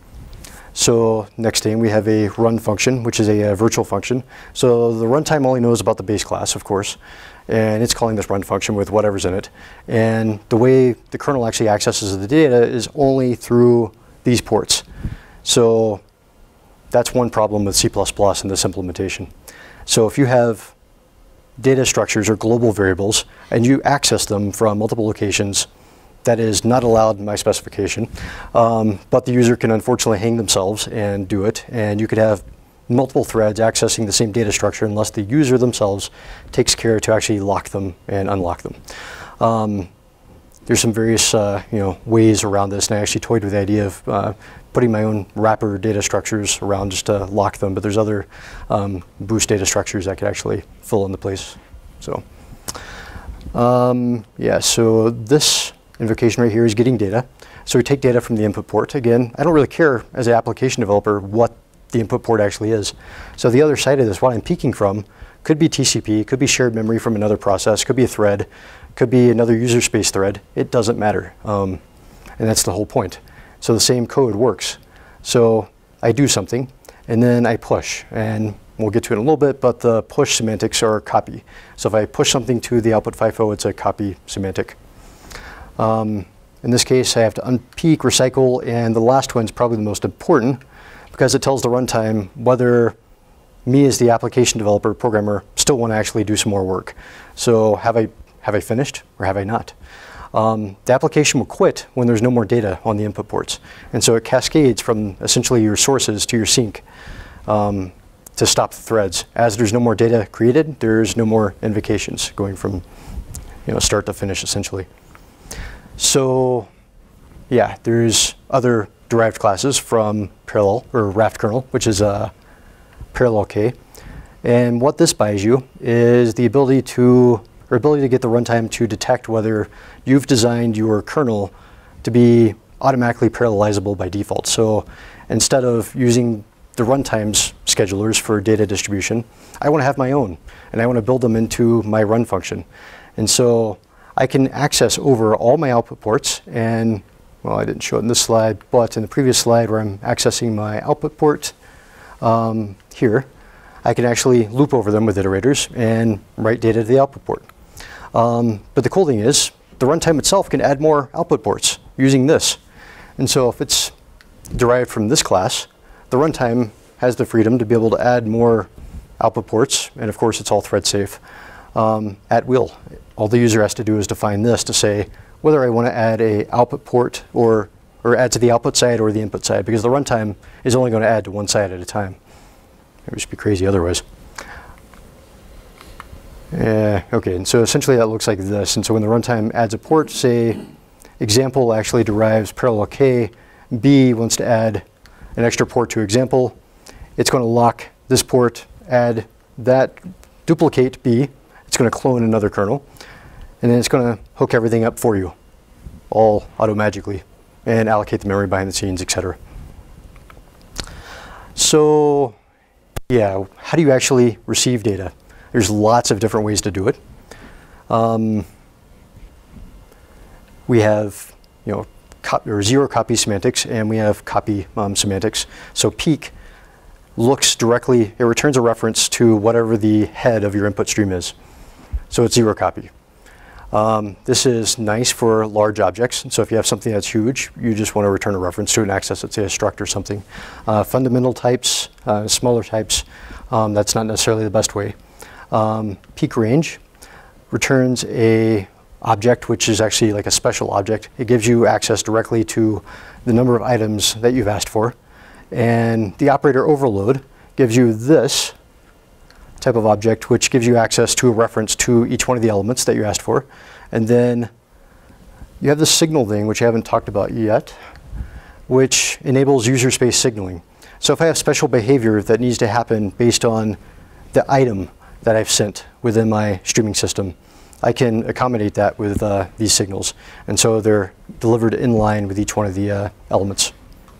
So next thing, we have a run function, which is a, a virtual function. So the runtime only knows about the base class, of course, and it's calling this run function with whatever's in it. And the way the kernel actually accesses the data is only through these ports. So that's one problem with C plus plus in this implementation. So if you have data structures or global variables, and you access them from multiple locations, that is not allowed in my specification, um, but the user can unfortunately hang themselves and do it, and you could have multiple threads accessing the same data structure unless the user themselves takes care to actually lock them and unlock them. Um, there's some various uh, you know, ways around this, and I actually toyed with the idea of uh, putting my own wrapper data structures around just to lock them, but there's other um, boost data structures that could actually fill in the place. So, um, yeah, so this invocation right here is getting data. So we take data from the input port. Again, I don't really care as an application developer what the input port actually is. So the other side of this, what I'm peeking from, could be T C P, could be shared memory from another process, could be a thread, could be another user space thread. It doesn't matter. Um, and that's the whole point. So the same code works. So I do something, and then I push. And we'll get to it in a little bit, but the push semantics are copy. So if I push something to the output FIFO, it's a copy semantic. Um, in this case, I have to unpeak, recycle, and the last one's probably the most important because it tells the runtime whether me as the application developer, programmer, still want to actually do some more work. So have I, have I finished or have I not? Um, the application will quit when there's no more data on the input ports. And so it cascades from essentially your sources to your sink um, to stop the threads. As there's no more data created, there's no more invocations going from you know, start to finish essentially. So yeah, there's other derived classes from parallel or Raft kernel, which is uh, parallel K. And what this buys you is the ability to or ability to get the runtime to detect whether you've designed your kernel to be automatically parallelizable by default. So instead of using the runtime's schedulers for data distribution, I want to have my own, and I want to build them into my run function. And so I can access over all my output ports, and well, I didn't show it in this slide, but in the previous slide where I'm accessing my output port um, here, I can actually loop over them with iterators and write data to the output port. Um, but the cool thing is, the runtime itself can add more output ports using this. And so if it's derived from this class, the runtime has the freedom to be able to add more output ports, and of course it's all thread safe, um, at will. All the user has to do is define this to say whether I want to add a output port or, or add to the output side or the input side, because the runtime is only going to add to one side at a time. It would just be crazy otherwise. Yeah, okay, and so essentially that looks like this. And so when the runtime adds a port, say example actually derives parallel K, B wants to add an extra port to example, it's going to lock this port, add that, duplicate B, it's going to clone another kernel, and then it's going to hook everything up for you, all auto-magically, and allocate the memory behind the scenes, et cetera. So, yeah, how do you actually receive data? There's lots of different ways to do it. Um, we have, you know, cop or zero copy semantics, and we have copy um, semantics. So peek looks directly, it returns a reference to whatever the head of your input stream is. So it's zero copy. Um, this is nice for large objects. So if you have something that's huge, you just want to return a reference to it and access it, say a struct or something. Uh, fundamental types, uh, smaller types, um, that's not necessarily the best way. Um, peek range returns a object which is actually like a special object. It gives you access directly to the number of items that you've asked for. And the operator overload gives you this type of object, which gives you access to a reference to each one of the elements that you asked for. And then you have this signal thing, which I haven't talked about yet, which enables user space signaling. So if I have special behavior that needs to happen based on the item that I've sent within my streaming system, I can accommodate that with uh, these signals. And so they're delivered in line with each one of the uh, elements.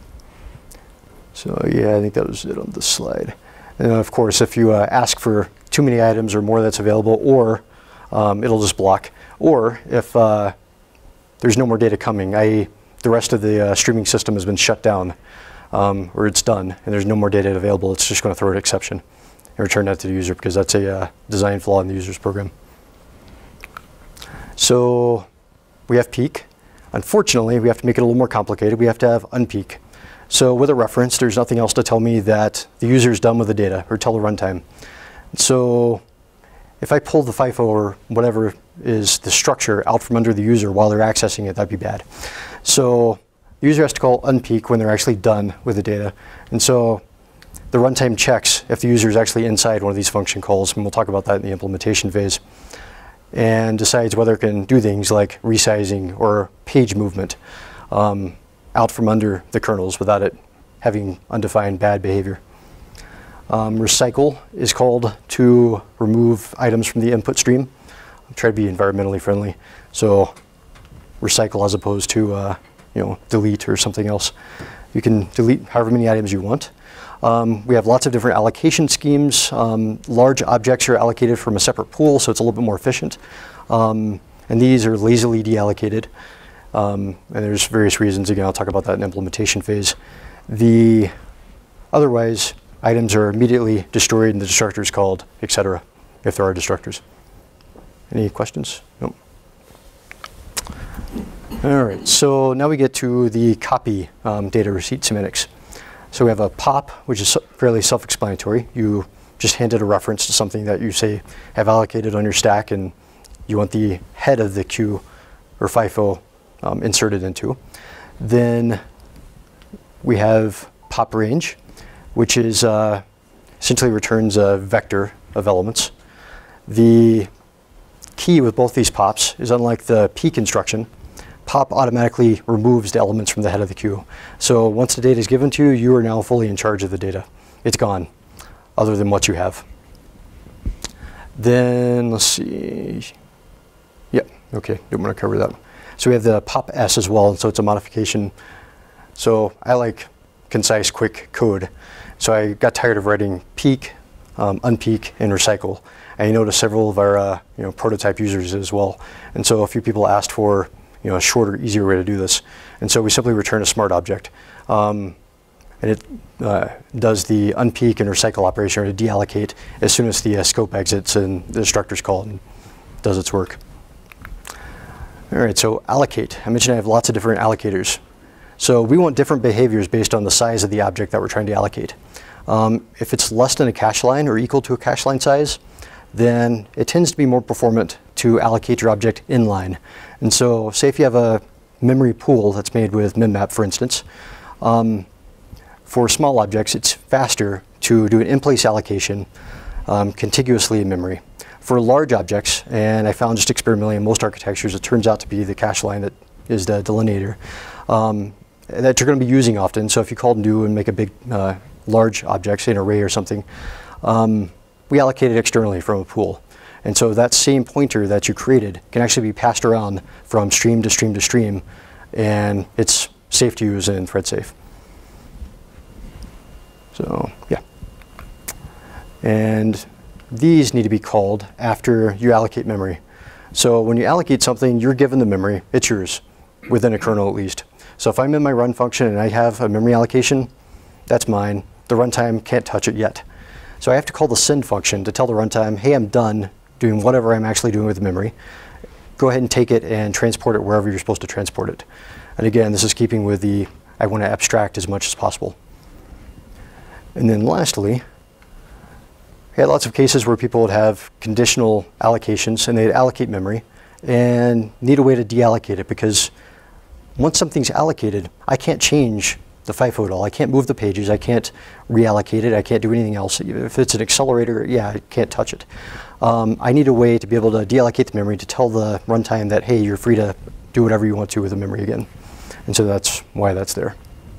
So yeah, I think that was it on this slide. And then of course, if you uh, ask for too many items or more that's available, or um, it'll just block. Or if uh, there's no more data coming, that is the rest of the uh, streaming system has been shut down, um, or it's done, and there's no more data available, it's just going to throw an exception and return that to the user, because that's a uh, design flaw in the user's program. So we have peek. Unfortunately, we have to make it a little more complicated. We have to have unpeek. So with a reference, there's nothing else to tell me that the user's done with the data, or tell the runtime. So if I pull the FIFO or whatever is the structure out from under the user while they're accessing it, that'd be bad. So the user has to call unpeek when they're actually done with the data. And so the runtime checks if the user is actually inside one of these function calls, and we'll talk about that in the implementation phase, and decides whether it can do things like resizing or page movement um, out from under the kernels without it having undefined bad behavior. Um, recycle is called to remove items from the input stream. I'll try to be environmentally friendly. So recycle as opposed to uh, you know, delete or something else. You can delete however many items you want. Um, we have lots of different allocation schemes. Um, large objects are allocated from a separate pool, so it's a little bit more efficient. Um, and these are lazily deallocated. Um, and there's various reasons. Again, I'll talk about that in implementation phase. The otherwise, items are immediately destroyed and the destructor is called, et cetera, if there are destructors. Any questions? Nope. All right, so now we get to the copy um, data receipt semantics. So we have a pop, which is fairly self-explanatory. You just handed a reference to something that you say have allocated on your stack, and you want the head of the queue or FIFO um, inserted into. Then we have pop range, which is uh, essentially returns a vector of elements. The key with both these pops is, unlike the peek instruction, pop automatically removes the elements from the head of the queue. So once the data is given to you, you are now fully in charge of the data. It's gone, other than what you have. Then let's see. Yep, okay, don't want to cover that. So we have the pop S as well, so it's a modification. So I like concise, quick code. So I got tired of writing peek, um, unpeek, and recycle. And you notice several of our uh, you know, prototype users as well. And so a few people asked for you know, a shorter, easier way to do this. And so we simply return a smart object. Um, and it uh, does the unpeek and recycle operation, or to deallocate, as soon as the uh, scope exits and the destructor's called and does its work. All right, so allocate. I mentioned I have lots of different allocators. So we want different behaviors based on the size of the object that we're trying to allocate. Um, if it's less than a cache line or equal to a cache line size, then it tends to be more performant to allocate your object inline. And so say if you have a memory pool that's made with MemMap, for instance, um, for small objects, it's faster to do an in-place allocation um, contiguously in memory. For large objects, and I found just experimentally in most architectures, it turns out to be the cache line that is the delineator um, that you're going to be using often. So if you call new and make a big, uh, large object, say an array or something, um, we allocate it externally from a pool. And so that same pointer that you created can actually be passed around from stream to stream to stream, and it's safe to use and thread safe. So yeah. And these need to be called after you allocate memory. So when you allocate something, you're given the memory, it's yours, within a kernel at least. So if I'm in my run function and I have a memory allocation, that's mine. The runtime can't touch it yet. So I have to call the send function to tell the runtime, hey, I'm done doing whatever I'm actually doing with the memory. Go ahead and take it and transport it wherever you're supposed to transport it. And again, this is keeping with the, I want to abstract as much as possible. And then lastly, we had lots of cases where people would have conditional allocations and they'd allocate memory and need a way to deallocate it, because once something's allocated, I can't change the FIFO at all. I can't move the pages. I can't reallocate it. I can't do anything else. If it's an accelerator, yeah, I can't touch it. Um, I need a way to be able to deallocate the memory to tell the runtime that, hey, you're free to do whatever you want to with the memory again. And so that's why that's there.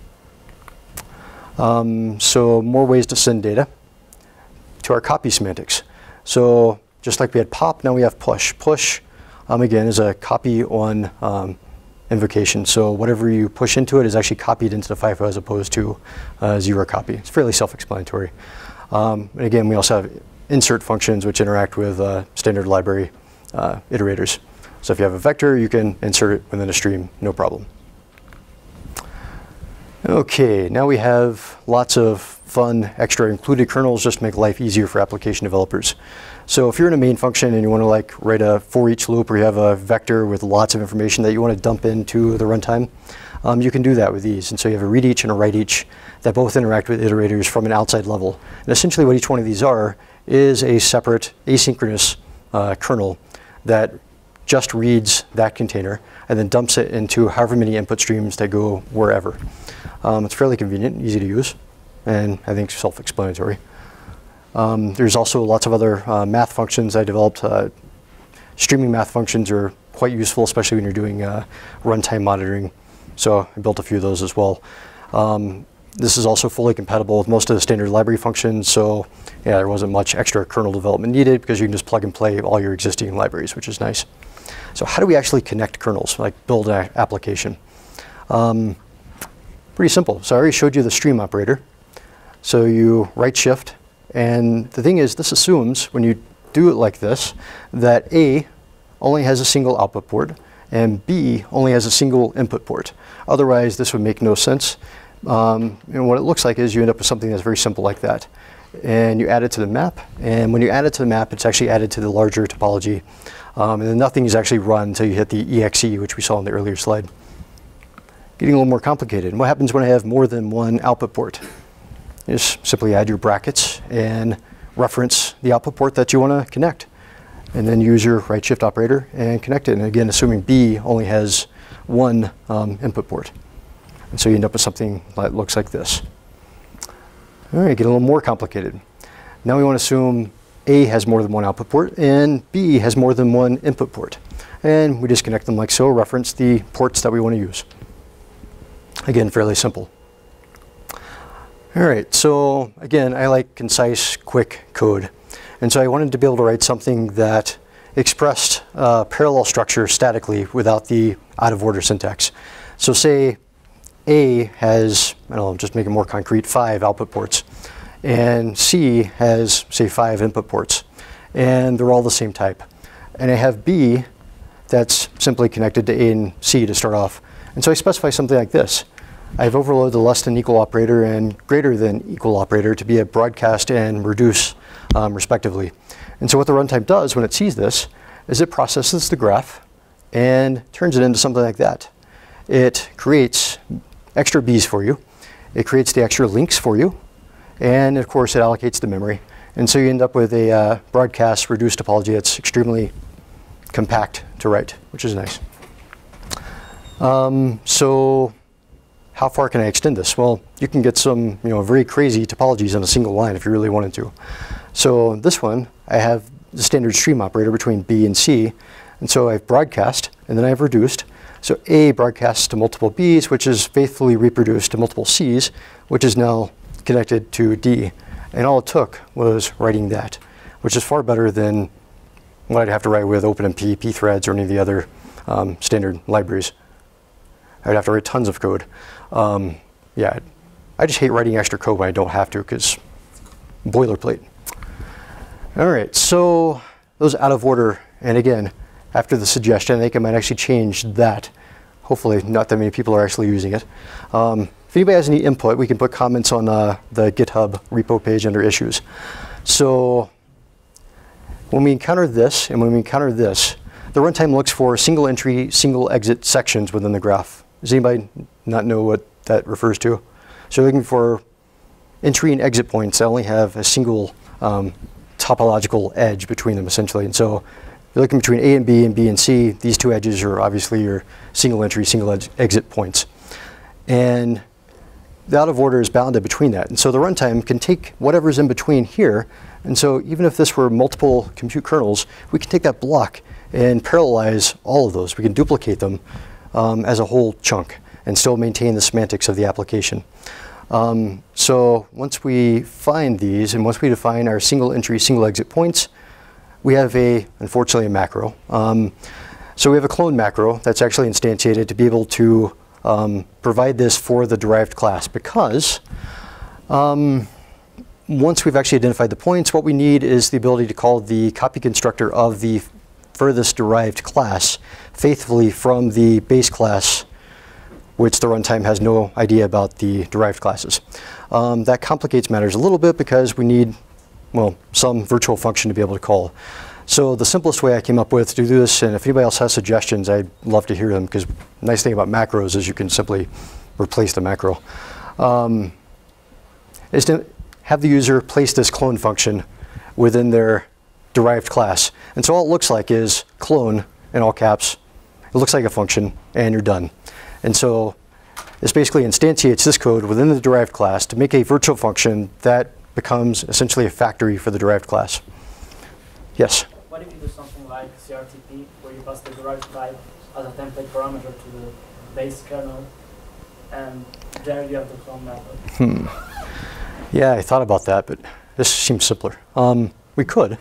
Um, so more ways to send data to our copy semantics. So just like we had pop, now we have push. Push, um, again, is a copy on um, invocation. So whatever you push into it is actually copied into the FIFO as opposed to uh, zero copy. It's fairly self-explanatory. Um, and again, we also have insert functions which interact with uh, standard library uh, iterators. So if you have a vector, you can insert it within a stream, no problem. Okay, now we have lots of fun extra included kernels just to make life easier for application developers. So if you're in a main function and you want to like write a for each loop, or you have a vector with lots of information that you want to dump into the runtime, um, you can do that with these. And so you have a read each and a write each that both interact with iterators from an outside level. And essentially what each one of these are is a separate asynchronous uh, kernel that just reads that container and then dumps it into however many input streams that go wherever. Um, it's fairly convenient, easy to use, and I think self-explanatory. Um, there's also lots of other uh, math functions I developed. Uh, streaming math functions are quite useful, especially when you're doing uh, runtime monitoring. So I built a few of those as well. Um, this is also fully compatible with most of the standard library functions, so yeah, there wasn't much extra kernel development needed because you can just plug and play all your existing libraries, which is nice. So how do we actually connect kernels, like build an application? Um, pretty simple. So I already showed you the stream operator. So you right shift, and the thing is, this assumes when you do it like this, that A only has a single output port and B only has a single input port. Otherwise, this would make no sense. Um, and what it looks like is you end up with something that's very simple like that. And you add it to the map, and when you add it to the map, it's actually added to the larger topology. Um, and then nothing is actually run until you hit the E X E, which we saw in the earlier slide. Getting a little more complicated. And what happens when I have more than one output port? You just simply add your brackets and reference the output port that you want to connect. And then use your right shift operator and connect it. And again, assuming B only has one um, input port. And so you end up with something that looks like this. All right, get a little more complicated. Now we want to assume A has more than one output port and B has more than one input port. And we just connect them like so, reference the ports that we want to use. Again, fairly simple. All right, so again, I like concise, quick code. And so I wanted to be able to write something that expressed uh, parallel structure statically without the out of order syntax. So say A has, I don't know, just make it more concrete, five output ports. And C has, say, five input ports. And they're all the same type. And I have B that's simply connected to A and C to start off. And so I specify something like this. I've overloaded the less than equal operator and greater than equal operator to be a broadcast and reduce, um, respectively. And so what the runtime does when it sees this is it processes the graph and turns it into something like that. It creates extra B's for you. It creates the extra links for you. And of course, it allocates the memory. And so you end up with a uh, broadcast reduced topology that's extremely compact to write, which is nice. Um, so how far can I extend this? Well, you can get some you know, very crazy topologies on a single line if you really wanted to. So this one, I have the standard stream operator between B and C. And so I have broadcast, and then I have reduced. So A broadcasts to multiple B's, which is faithfully reproduced to multiple C's, which is now connected to D. And all it took was writing that, which is far better than what I'd have to write with OpenMP, pthreads, or any of the other um, standard libraries. I'd have to write tons of code. Um, yeah, I just hate writing extra code when I don't have to, because boilerplate. All right, so those out of order, and again, after the suggestion, I think I might actually change that. Hopefully, not that many people are actually using it. Um, if anybody has any input, we can put comments on uh, the GitHub repo page under issues. So when we encounter this, and when we encounter this, the runtime looks for single entry, single exit sections within the graph. Does anybody not know what that refers to? So we're looking for entry and exit points that only have a single um, topological edge between them, essentially. And so you're looking between A and B and B and C. These two edges are obviously your single entry, single ed exit points. And the out of order is bounded between that. And so the runtime can take whatever's in between here. And so even if this were multiple compute kernels, we can take that block and parallelize all of those. We can duplicate them um, as a whole chunk and still maintain the semantics of the application. Um, so once we find these, and once we define our single entry, single exit points, we have a, unfortunately, a macro. Um, so we have a clone macro that's actually instantiated to be able to um, provide this for the derived class, because um, once we've actually identified the points, what we need is the ability to call the copy constructor of the furthest derived class faithfully from the base class, which the runtime has no idea about the derived classes. Um, that complicates matters a little bit because we need, well, some virtual function to be able to call. So the simplest way I came up with to do this, and if anybody else has suggestions, I'd love to hear them, because the nice thing about macros is you can simply replace the macro, um, is to have the user place this clone function within their derived class. And so all it looks like is clone in all caps. It looks like a function, and you're done. And so this basically instantiates this code within the derived class to make a virtual function that becomes essentially a factory for the derived class. Yes? What if you do something like C R T P, where you pass the derived type as a template parameter to the base kernel, and there you have the clone method? Hmm. Yeah, I thought about that, but this seems simpler. Um, we could.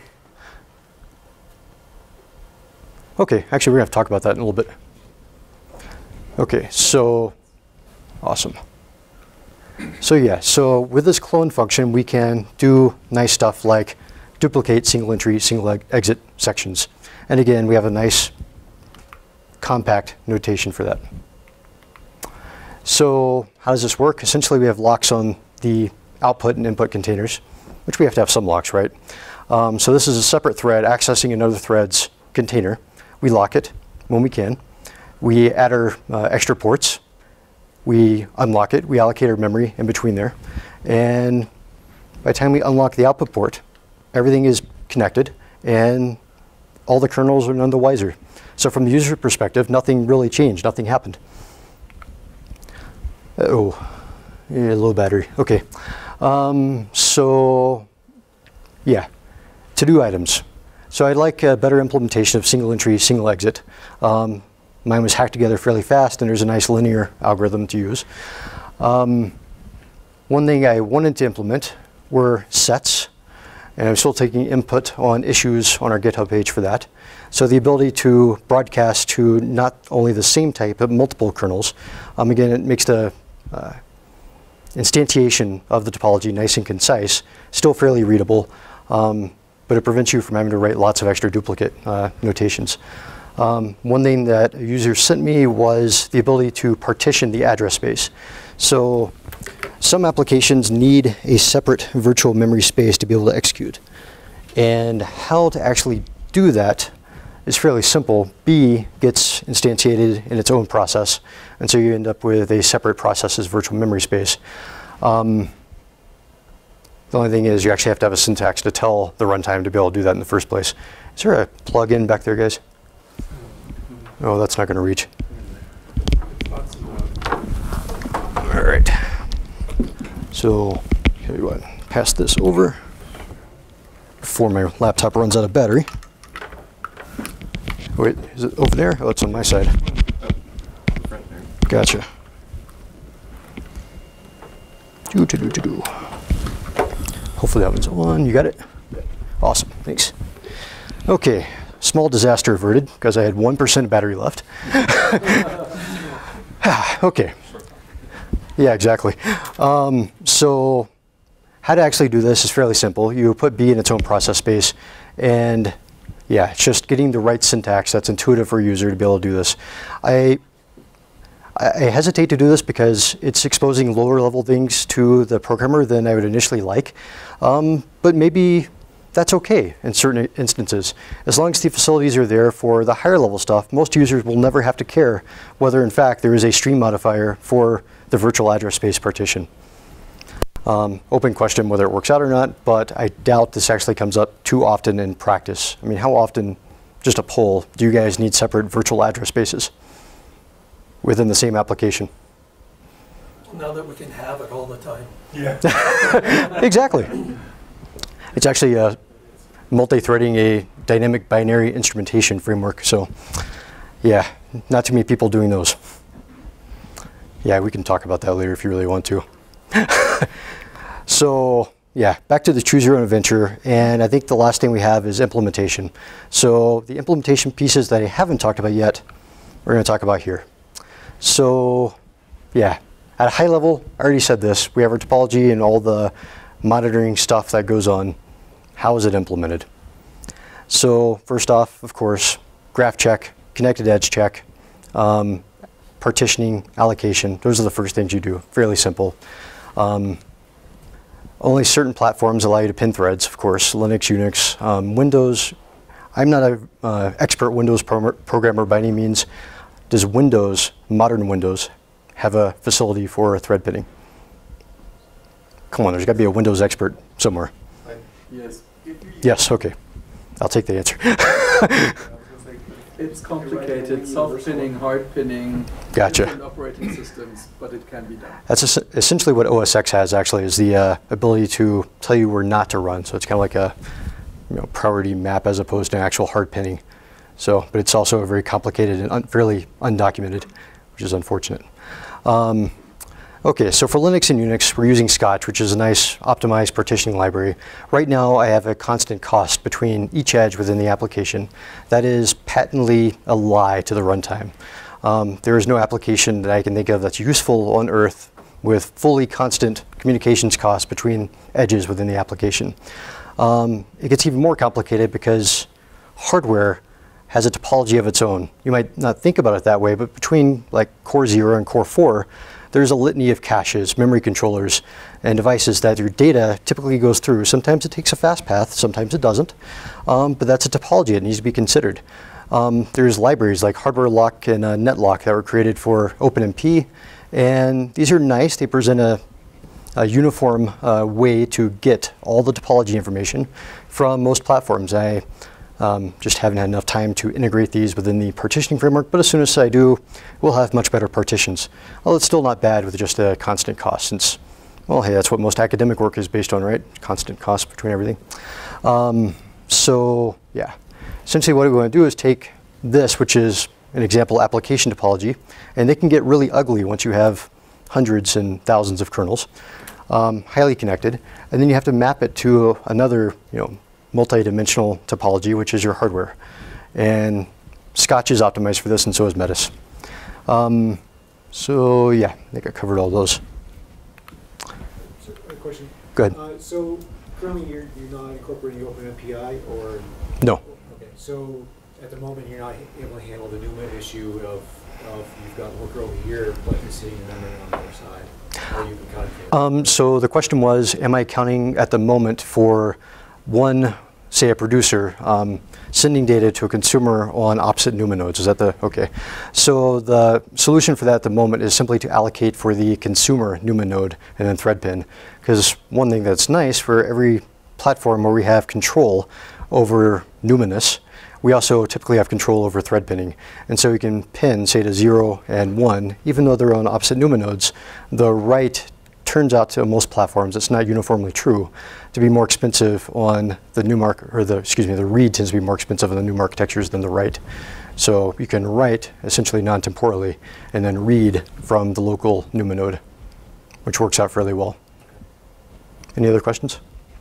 Okay, actually, we're going to have to talk about that in a little bit. Okay, so awesome. So yeah, so with this clone function, we can do nice stuff like duplicate single entry, single e exit sections. And again, we have a nice compact notation for that. So how does this work? Essentially, we have locks on the output and input containers, which we have to have some locks, right? Um, so this is a separate thread accessing another thread's container. We lock it when we can. We add our uh, extra ports. We unlock it. We allocate our memory in between there. And by the time we unlock the output port, everything is connected, and all the kernels are none the wiser. So from the user perspective, nothing really changed. Nothing happened. Uh-oh, yeah, low battery. OK. Um, so yeah, to-do items. So I'd like a better implementation of single entry, single exit. Um, mine was hacked together fairly fast, and there's a nice linear algorithm to use. Um, one thing I wanted to implement were sets, and I'm still taking input on issues on our GitHub page for that. So the ability to broadcast to not only the same type, but multiple kernels. Um, again, it makes the uh, instantiation of the topology nice and concise, still fairly readable. Um, but it prevents you from having to write lots of extra duplicate uh, notations. Um, one thing that a user sent me was the ability to partition the address space. So some applications need a separate virtual memory space to be able to execute. And how to actually do that is fairly simple. B gets instantiated in its own process, and so you end up with a separate process's virtual memory space. Um, The only thing is you actually have to have a syntax to tell the runtime to be able to do that in the first place. Is there a plug-in back there, guys? Oh, that's not going to reach. All right. So, tell you what, pass this over before my laptop runs out of battery. Wait, is it over there? Oh, it's on my side. Gotcha. Do do do do do. Hopefully that one's on. You got it? Awesome, thanks. Okay, small disaster averted because I had one percent battery left. Okay. Yeah, exactly. Um, so how to actually do this is fairly simple. You put B in its own process space, and yeah, it's just getting the right syntax that's intuitive for a user to be able to do this. I, I hesitate to do this because it's exposing lower level things to the programmer than I would initially like, um, but maybe that's okay in certain instances. As long as the facilities are there for the higher level stuff, most users will never have to care whether in fact there is a stream modifier for the virtual address space partition. Um, open question whether it works out or not, but I doubt this actually comes up too often in practice. I mean, how often, just a poll, do you guys need separate virtual address spaces within the same application? Now that we can have it all the time. Yeah. Exactly. It's actually uh, multi-threading a dynamic binary instrumentation framework, so yeah, not too many people doing those. Yeah, we can talk about that later if you really want to. So yeah, back to the choose your own adventure, and I think the last thing we have is implementation. So the implementation pieces that I haven't talked about yet, we're going to talk about here. So yeah, at a high level, I already said this, we have our topology and all the monitoring stuff that goes on. How is it implemented? So first off, of course, graph check, connected edge check, um, partitioning, allocation. Those are the first things you do. Fairly simple. Um, only certain platforms allow you to pin threads, of course, Linux, Unix, um, Windows. I'm not an uh, expert Windows pro programmer by any means. Does Windows, modern Windows, have a facility for thread pinning? Come on, there's got to be a Windows expert somewhere. Yes. Yes, okay. I'll take the answer. It's complicated, soft pinning, hard pinning, Gotcha. different operating systems, but it can be done. That's es essentially what O S X has, actually, is the uh, ability to tell you where not to run. So it's kind of like a you know, priority map as opposed to actual hard pinning. So, but it's also very complicated and un fairly undocumented, which is unfortunate. Um, Okay, so for Linux and Unix, we're using Scotch, which is a nice optimized partitioning library. Right now, I have a constant cost between each edge within the application. That is patently a lie to the runtime. Um, there is no application that I can think of that's useful on Earth with fully constant communications costs between edges within the application. Um, it gets even more complicated because hardware has a topology of its own. You might not think about it that way, but between like core zero and core four, there's a litany of caches, memory controllers, and devices that your data typically goes through. Sometimes it takes a fast path, sometimes it doesn't, um, but that's a topology that needs to be considered. Um, there's libraries like hardware lock and uh, netlock that were created for OpenMP, and these are nice. They present a, a uniform uh, way to get all the topology information from most platforms. I Um, just haven't had enough time to integrate these within the partitioning framework, but as soon as I do, we'll have much better partitions. Although it's still not bad with just a constant cost, since, well, hey, that's what most academic work is based on, right? Constant cost between everything. Um, so, yeah. Essentially what we want to do is take this, which is an example application topology, and they can get really ugly once you have hundreds and thousands of kernels, um, highly connected, and then you have to map it to another, you know, multi-dimensional topology, which is your hardware. And Scotch is optimized for this, and so is Metis. Um, so yeah, I think I covered all those. So, a question. Go ahead. Uh, so currently you're, you're not incorporating OpenMP or? No. Okay, so at the moment you're not able to handle the NUMA issue of, of you've got a worker over here, but you're sitting in memory on the other side. Or you can count it. Um, so the question was, am I counting at the moment for one, say a producer, um, sending data to a consumer on opposite NUMA nodes? Is that the, okay. So the solution for that at the moment is simply to allocate for the consumer NUMA node and then thread pin. Because one thing that's nice, for every platform where we have control over numinous, we also typically have control over thread pinning. And so we can pin, say, to zero and one, even though they're on opposite NUMA nodes. The write turns out to most platforms, it's not uniformly true, to be more expensive on the new mark, or the, excuse me, the read tends to be more expensive on the new architectures than the write. So you can write essentially non-temporally and then read from the local NUMA node, which works out fairly well. Any other questions?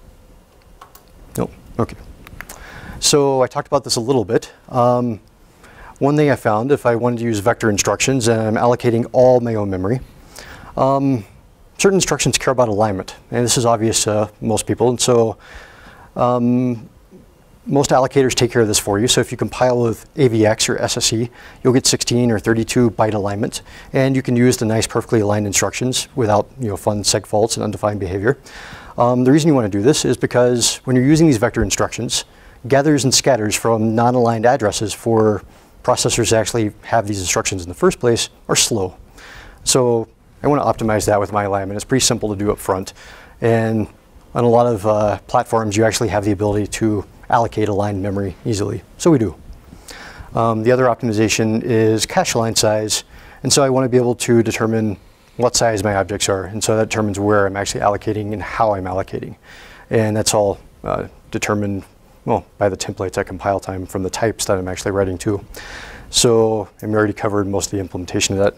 No? Okay. So I talked about this a little bit. Um, one thing I found, if I wanted to use vector instructions and I'm allocating all my own memory, um, certain instructions care about alignment, and this is obvious to most people. And so um, most allocators take care of this for you. So if you compile with A V X or S S E, you'll get sixteen or thirty-two byte alignment, and you can use the nice perfectly aligned instructions without you know fun seg faults and undefined behavior. Um, the reason you want to do this is because when you're using these vector instructions, gathers and scatters from non-aligned addresses for processors that actually have these instructions in the first place are slow. So I want to optimize that with my alignment. It's pretty simple to do up front, and on a lot of uh, platforms, you actually have the ability to allocate aligned memory easily. So we do. Um, the other optimization is cache line size. And so I want to be able to determine what size my objects are. And so that determines where I'm actually allocating and how I'm allocating. And that's all uh, determined, well, by the templates at compile time from the types that I'm actually writing to. So and we already covered most of the implementation of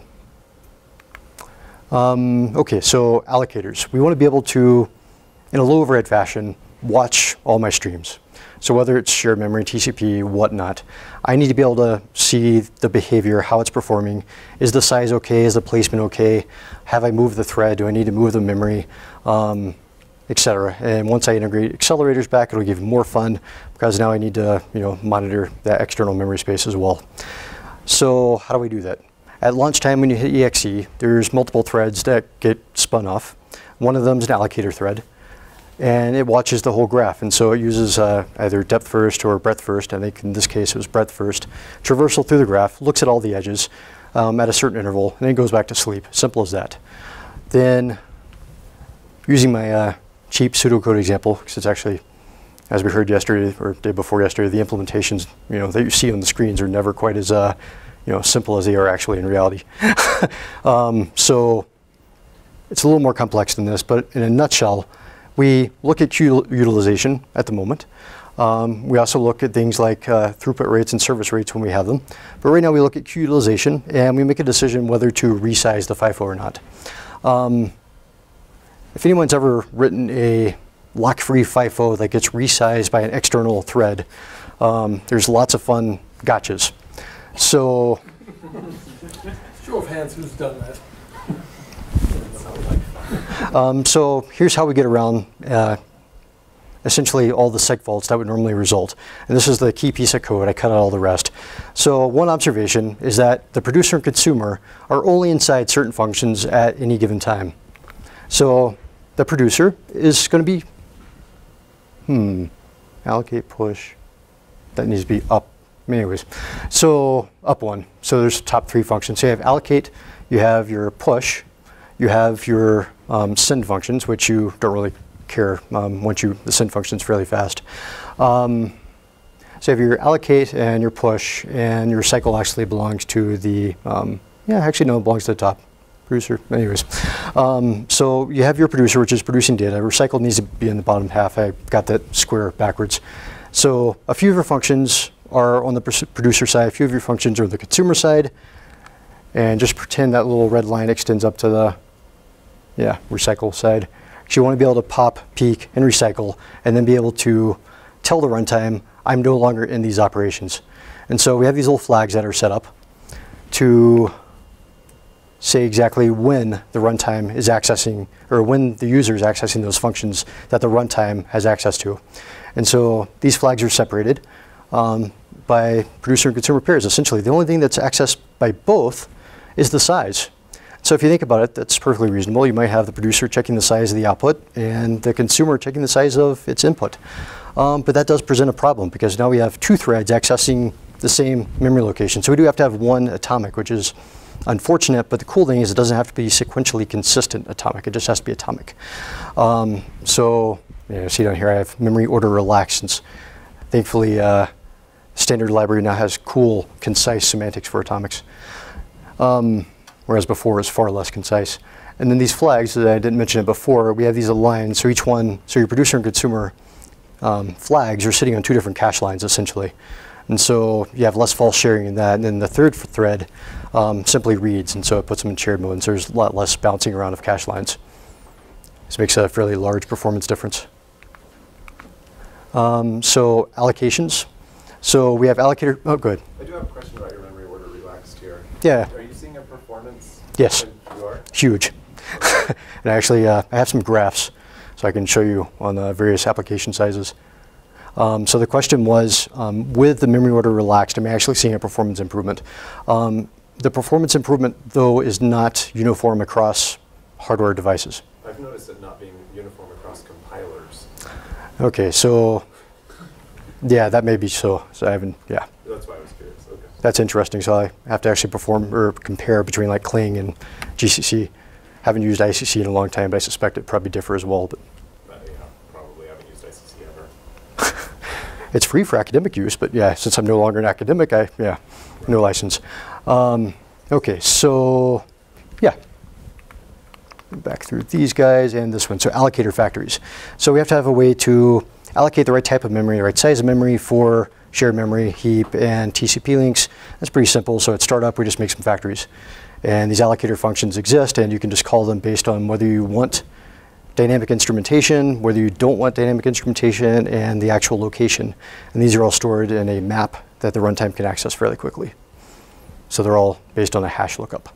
that. Um, OK, so allocators. We want to be able to, in a low overhead fashion, watch all my streams. So whether it's shared memory, T C P, whatnot, I need to be able to see the behavior, how it's performing. Is the size OK? Is the placement OK? Have I moved the thread? Do I need to move the memory? Um, et cetera. And once I integrate accelerators back, it'll give more fun because now I need to you know, monitor that external memory space as well. So how do we do that? At launch time, when you hit E X E, there's multiple threads that get spun off. One of them is an allocator thread. And it watches the whole graph, and so it uses uh, either depth first or breadth first. I think in this case it was breadth first. Traversal through the graph, looks at all the edges um, at a certain interval, and then it goes back to sleep. Simple as that. Then, using my uh, cheap pseudocode example, because it's actually, as we heard yesterday or day before yesterday, the implementations you know that you see on the screens are never quite as uh, you know simple as they are actually in reality. um, so it's a little more complex than this, but in a nutshell. We look at queue utilization at the moment. Um, we also look at things like uh, throughput rates and service rates when we have them. But right now we look at queue utilization and we make a decision whether to resize the FIFO or not. Um, if anyone's ever written a lock-free FIFO that gets resized by an external thread, um, there's lots of fun gotchas. So, show of hands, who's done that? Um, so here's how we get around uh, essentially all the seg faults that would normally result. And this is the key piece of code. I cut out all the rest. So one observation is that the producer and consumer are only inside certain functions at any given time. So the producer is going to be, hmm, allocate push. That needs to be up. Anyways, so up one. So there's top three functions. So you have allocate, you have your push, you have your um, send functions, which you don't really care um, once you, the send function is fairly fast. Um, so you have your allocate and your push, and your cycle actually belongs to the, um, yeah, actually no, it belongs to the top producer. Anyways, um, so you have your producer, which is producing data. Recycle needs to be in the bottom half. I got that square backwards. So a few of your functions are on the producer side, a few of your functions are on the consumer side, and just pretend that little red line extends up to the yeah, recycle side. So you want to be able to pop, peek, and recycle, and then be able to tell the runtime, I'm no longer in these operations. And so we have these little flags that are set up to say exactly when the runtime is accessing, or when the user is accessing those functions that the runtime has access to. And so these flags are separated um, by producer and consumer pairs. Essentially, the only thing that's accessed by both is the size. So if you think about it, that's perfectly reasonable. You might have the producer checking the size of the output and the consumer checking the size of its input. Um, but that does present a problem because now we have two threads accessing the same memory location. So we do have to have one atomic, which is unfortunate, but the cool thing is it doesn't have to be sequentially consistent atomic. It just has to be atomic. Um, so you know, see down here I have memory order relaxed, since thankfully uh, standard library now has cool, concise semantics for atomics. Um, whereas before it was far less concise. And then these flags, that I didn't mention it before, we have these aligned, so each one, so your producer and consumer um, flags are sitting on two different cache lines, essentially. And so you have less false sharing in that, and then the third thread um, simply reads, and so it puts them in shared mode, and so there's a lot less bouncing around of cache lines. This makes a fairly large performance difference. Um, so allocations. So we have allocator, oh good. I do have a question about your memory order relaxed here. Yeah. Are you seeing a performance? Yes. You are? Huge. And actually, uh, I have some graphs, so I can show you on uh, various application sizes. Um, so the question was, um, with the memory order relaxed, am I actually seeing a performance improvement? Um, the performance improvement, though, is not uniform across hardware devices. I've noticed it not being uniform across compilers. Okay, so yeah, that may be so. So I haven't, yeah. That's why I was curious. Okay. That's interesting. So I have to actually perform or compare between like Cling and G C C. Haven't used I C C in a long time, but I suspect it probably differ as well. But Uh, yeah, probably haven't used I C C ever. it's free for academic use, but yeah, since I'm no longer an academic, I, yeah, no license. Um, okay, so yeah. Back through these guys and this one. So allocator factories. So we have to have a way to allocate the right type of memory, the right size of memory for shared memory, heap, and T C P links. That's pretty simple. So at startup, we just make some factories. And these allocator functions exist, and you can just call them based on whether you want dynamic instrumentation, whether you don't want dynamic instrumentation, and the actual location. And these are all stored in a map that the runtime can access fairly quickly. So they're all based on a hash lookup.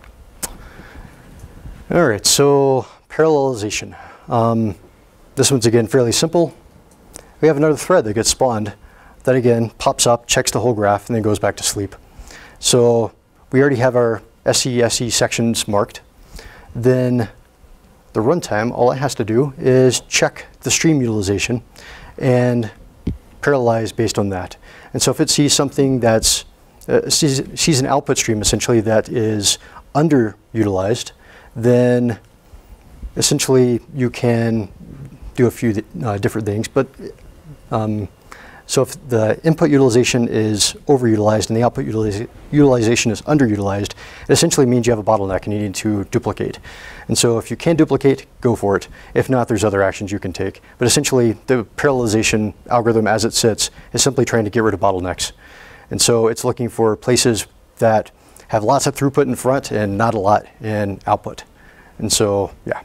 All right, so parallelization. Um, this one's, again, fairly simple. We have another thread that gets spawned that, again, pops up, checks the whole graph, and then goes back to sleep. So we already have our S E S E sections marked. Then the runtime, all it has to do is check the stream utilization and parallelize based on that. And so if it sees something that's, uh, sees, sees an output stream, essentially, that is underutilized, then essentially you can do a few uh, different things. But um, so if the input utilization is overutilized and the output utiliza utilization is underutilized, it essentially means you have a bottleneck and you need to duplicate. And so if you can duplicate, go for it. If not, there's other actions you can take. But essentially, the parallelization algorithm as it sits is simply trying to get rid of bottlenecks. And so it's looking for places that have lots of throughput in front and not a lot in output. And so, yeah,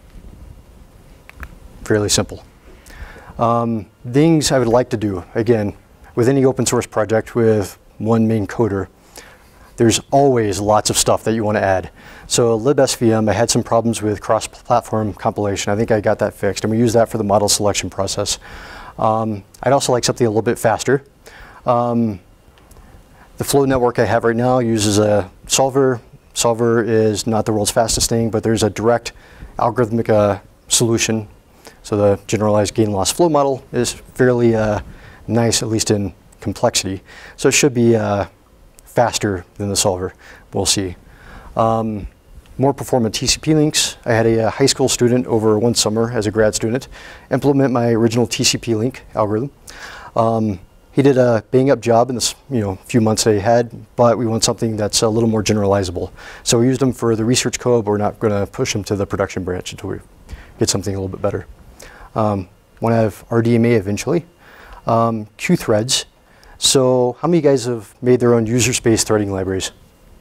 fairly simple. Um, things I would like to do, again, with any open source project with one main coder, there's always lots of stuff that you want to add. So libsvm, I had some problems with cross-platform compilation. I think I got that fixed, and we use that for the model selection process. Um, I'd also like something a little bit faster. Um, The flow network I have right now uses a solver. Solver is not the world's fastest thing, but there's a direct algorithmic uh, solution. So the generalized gain loss flow model is fairly uh, nice, at least in complexity. So it should be uh, faster than the solver. We'll see. Um, more performant T C P links. I had a, a high school student over one summer as a grad student implement my original T C P link algorithm. Um, He did a bang up job in this you know, few months that he had, but we want something that's a little more generalizable. So we used him for the research code, but we're not going to push him to the production branch until we get something a little bit better. Um, want to have R D M A eventually. Um, Q threads. So how many of you guys have made their own user space threading libraries?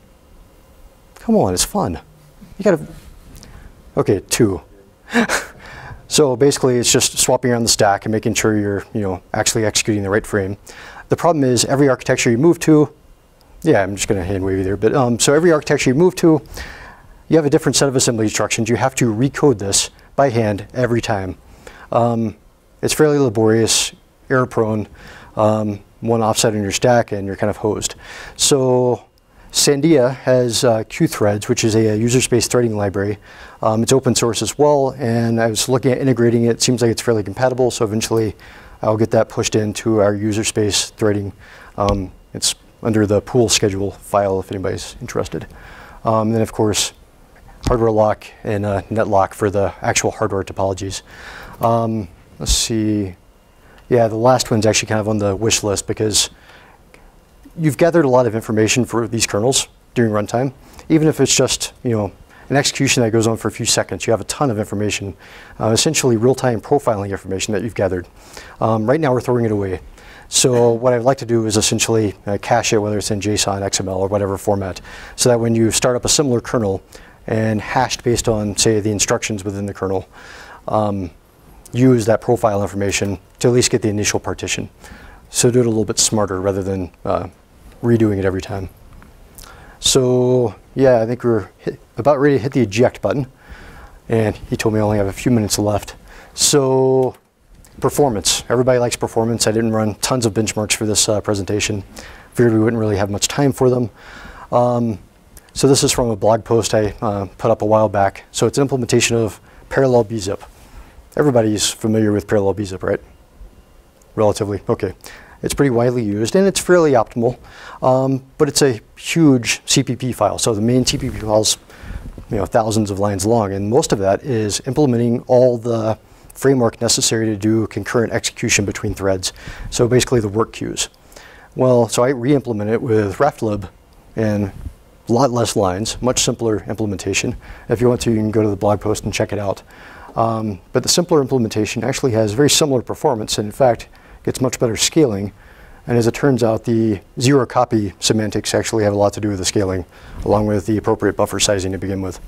Come on, it's fun. You gotta, okay, two. So basically, it's just swapping around the stack and making sure you're, you know, actually executing the right frame. The problem is every architecture you move to, yeah, I'm just going to hand wave you there, but um, so every architecture you move to, you have a different set of assembly instructions. You have to recode this by hand every time. Um, it's fairly laborious, error prone, um, one offset in your stack, and you're kind of hosed. So Sandia has uh, Q threads, which is a, a user space threading library. Um, it's open source as well, and I was looking at integrating it. It seems like it's fairly compatible, so eventually I'll get that pushed into our user space threading. Um, it's under the pool schedule file if anybody's interested. Um, and then, of course, hardware lock and uh, net lock for the actual hardware topologies. Um, let's see. Yeah, the last one's actually kind of on the wish list because you've gathered a lot of information for these kernels during runtime. Even if it's just, you know, an execution that goes on for a few seconds, you have a ton of information, uh, essentially real-time profiling information that you've gathered. Um, right now, we're throwing it away. So what I'd like to do is essentially uh, cache it, whether it's in JSON, X M L, or whatever format, so that when you start up a similar kernel and hashed based on, say, the instructions within the kernel, um, use that profile information to at least get the initial partition. So do it a little bit smarter rather than uh, redoing it every time. So yeah, I think we're hit, about ready to hit the eject button. And he told me I only have a few minutes left. So performance. Everybody likes performance. I didn't run tons of benchmarks for this uh, presentation. Figured we wouldn't really have much time for them. Um, so this is from a blog post I uh, put up a while back. So it's an implementation of parallel B zip. Everybody's familiar with parallel B zip, right? Relatively, okay. It's pretty widely used and it's fairly optimal, um, but it's a huge C P P file. So the main C P P file is, you know, thousands of lines long, and most of that is implementing all the framework necessary to do concurrent execution between threads. So basically the work queues. Well, so I re-implemented it with RaftLib in a lot less lines, much simpler implementation. If you want to, you can go to the blog post and check it out. Um, but the simpler implementation actually has very similar performance, and in fact, gets much better scaling. And as it turns out, the zero copy semantics actually have a lot to do with the scaling, along with the appropriate buffer sizing to begin with.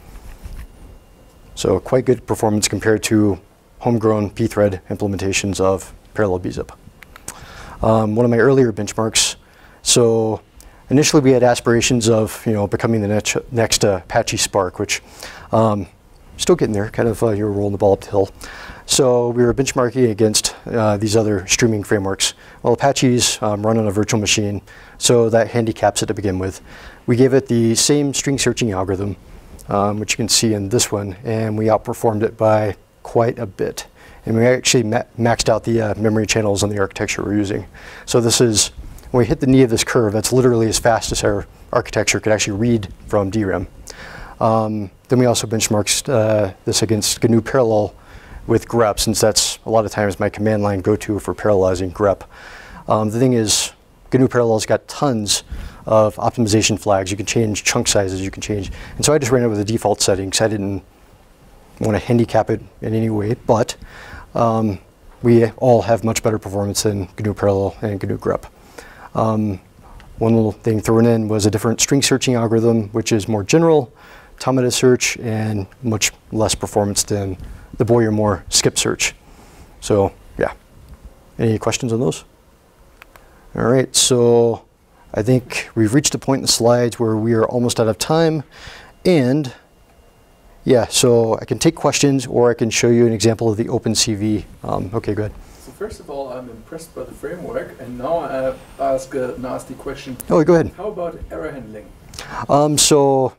So quite good performance compared to homegrown pthread implementations of parallel B zip. Um, one of my earlier benchmarks, so initially we had aspirations of, you know, becoming the next, next uh, Apache Spark, which um, still getting there, kind of uh, you're rolling the ball up the hill. So we were benchmarking against uh, these other streaming frameworks. Well, Apache's um, run on a virtual machine, so that handicaps it to begin with. We gave it the same string searching algorithm, um, which you can see in this one, and we outperformed it by quite a bit. And we actually ma maxed out the uh, memory channels on the architecture we're using. So this is, when we hit the knee of this curve, that's literally as fast as our architecture could actually read from D RAM. Um, then we also benchmarked uh, this against G N U parallel with grep, since that's a lot of times my command line go-to for parallelizing grep. Um, the thing is, G N U parallel's got tons of optimization flags. You can change chunk sizes, you can change. And so I just ran it with the default settings. I didn't want to handicap it in any way, but um, we all have much better performance than G N U parallel and G N U grep. Um, one little thing thrown in was a different string searching algorithm, which is more general, automata search, and much less performance than the Boyer-Moore skip search. So yeah, any questions on those? All right, so I think we've reached a point in the slides where we are almost out of time. And yeah, so I can take questions or I can show you an example of the OpenCV. Um, okay, go ahead. So first of all, I'm impressed by the framework, and now I ask a nasty question. Oh, go ahead. How about error handling? Um, so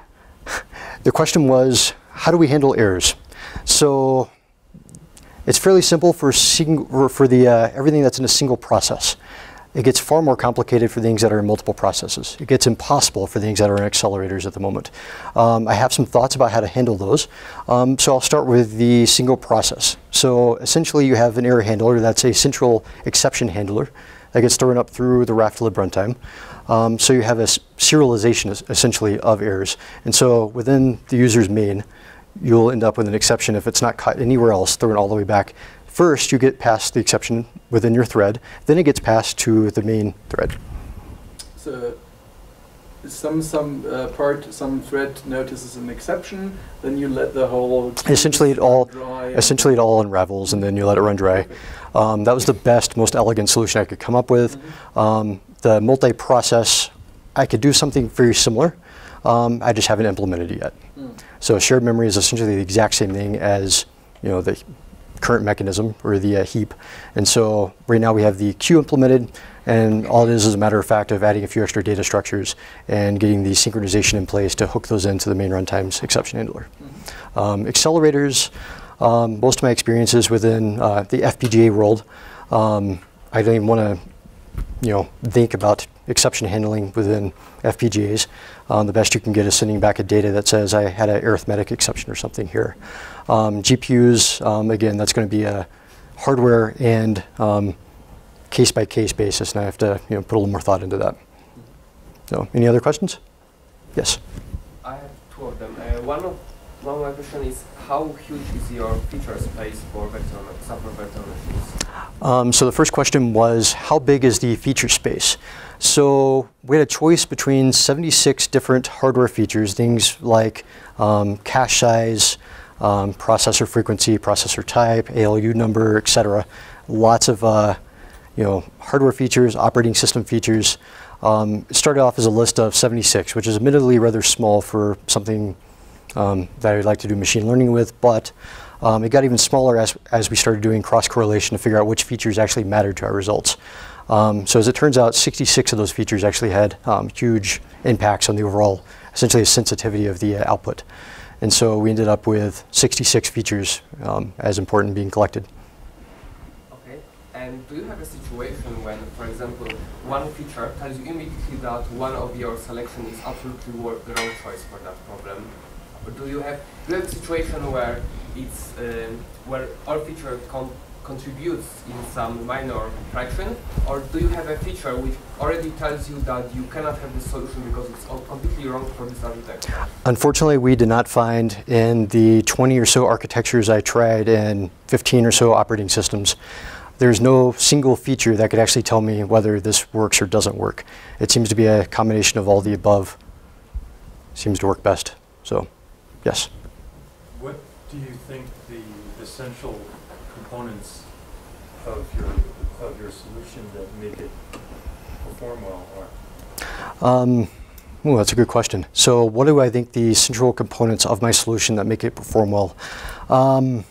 the question was, how do we handle errors? So it's fairly simple for, sing for the, uh, everything that's in a single process. It gets far more complicated for things that are in multiple processes. It gets impossible for things that are in accelerators at the moment. Um, I have some thoughts about how to handle those. Um, so I'll start with the single process. So essentially you have an error handler that's a central exception handler that gets thrown up through the RaftLib runtime. Um, so you have a serialization essentially of errors. And so within the user's main, you'll end up with an exception if it's not caught anywhere else, thrown all the way back. First, you get past the exception within your thread, then it gets passed to the main thread. So some some uh, part, some thread notices an exception, then you let the whole essentially it all dry essentially it all unravels, and then you let it run dry. Um, that was the best, most elegant solution I could come up with. Mm-hmm. um, the multi-process, I could do something very similar. Um, I just haven't implemented it yet. Mm. So shared memory is essentially the exact same thing as, you know, the current mechanism or the uh, heap. And so right now we have the queue implemented, and all it is is a matter of fact of adding a few extra data structures and getting the synchronization in place to hook those into the main runtime's exception handler. Mm-hmm. um, accelerators, um, most of my experiences within uh, the F P G A world, um, I don't even want to, you know, think about exception handling within F P G As. Um, the best you can get is sending back a data that says I had an arithmetic exception or something here. Um, G P Us, um, again, that's going to be a hardware and um, case by case basis, and I have to, you know, put a little more thought into that. So, any other questions? Yes. I have two of them. Uh, one of one of my question is, how huge is your feature space for vector super vector machines? Um, so the first question was, how big is the feature space? So we had a choice between seventy-six different hardware features, things like um, cache size, um, processor frequency, processor type, A L U number, et cetera. Lots of uh, you know, hardware features, operating system features. Um, it started off as a list of seventy-six, which is admittedly rather small for something um, that I'd like to do machine learning with, but um, it got even smaller as, as we started doing cross-correlation to figure out which features actually mattered to our results. Um, so as it turns out, sixty-six of those features actually had um, huge impacts on the overall, essentially, sensitivity of the uh, output. And so we ended up with sixty-six features um, as important being collected. Okay. And do you have a situation when, for example, one feature tells you immediately that one of your selection is absolutely the wrong choice for that problem? Or do you have, do you have a situation where it's um, where all feature con contributes in some minor fraction, or do you have a feature which already tells you that you cannot have this solution because it's all completely wrong for this architecture? Unfortunately, we did not find in the twenty or so architectures I tried in fifteen or so operating systems, there's no single feature that could actually tell me whether this works or doesn't work. It seems to be a combination of all the above. Seems to work best. So, yes. What do you think the essential components of your of your solution that make it perform well are? Um, ooh, that's a good question. So what do I think the central components of my solution that make it perform well? Um,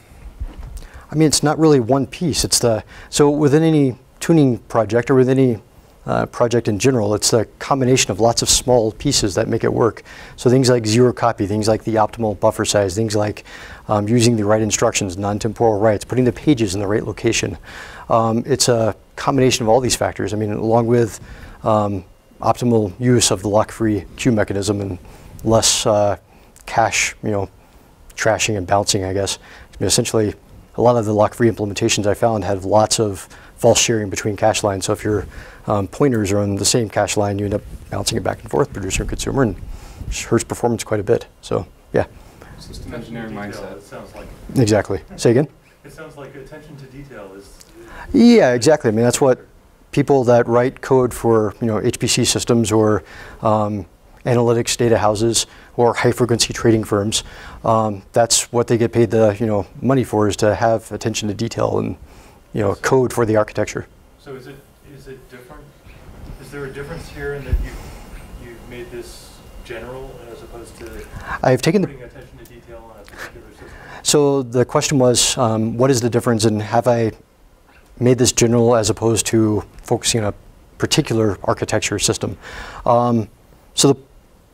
I mean, it's not really one piece. It's the, so within any tuning project or within any uh, project in general, it's the combination of lots of small pieces that make it work. So things like zero copy, things like the optimal buffer size, things like um, using the right instructions, non-temporal writes, putting the pages in the right location. Um, it's a combination of all these factors. I mean, along with um, optimal use of the lock-free queue mechanism and less uh, cache, you know, trashing and bouncing, I guess. I mean, essentially, a lot of the lock-free implementations I found had lots of false sharing between cache lines. So if your um, pointers are on the same cache line, you end up bouncing it back and forth, producer and consumer, and it hurts performance quite a bit. So, yeah. System engineering mindset. It sounds like. Exactly. Say again? It sounds like attention to detail is. Yeah, exactly. I mean, that's what people that write code for, you know, H P C systems or um, analytics data houses or high-frequency trading firms, um, that's what they get paid the, you know, money for, is to have attention to detail and, you know, code for the architecture. So is it is it different? Is there a difference here in that you you've made this general as opposed to I've taken putting the, attention to detail on a particular system? So the question was, um, what is the difference, and have I made this general as opposed to focusing on a particular architecture system? Um, so the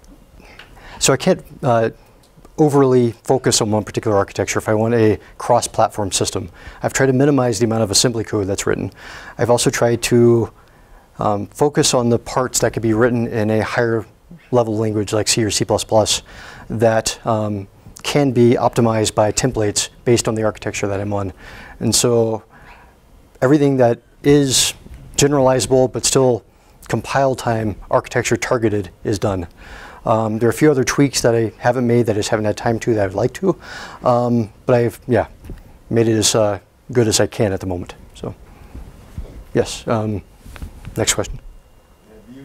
So I can't uh, overly focus on one particular architecture if I want a cross-platform system. I've tried to minimize the amount of assembly code that's written. I've also tried to um, focus on the parts that could be written in a higher level language like C or C plus plus that um, can be optimized by templates based on the architecture that I'm on. And so everything that is generalizable but still compile time architecture targeted is done. Um, there are a few other tweaks that I haven't made that I just haven't had time to that I'd like to, um, but I've, yeah, made it as uh, good as I can at the moment. So, yes. Um, next question. Have you,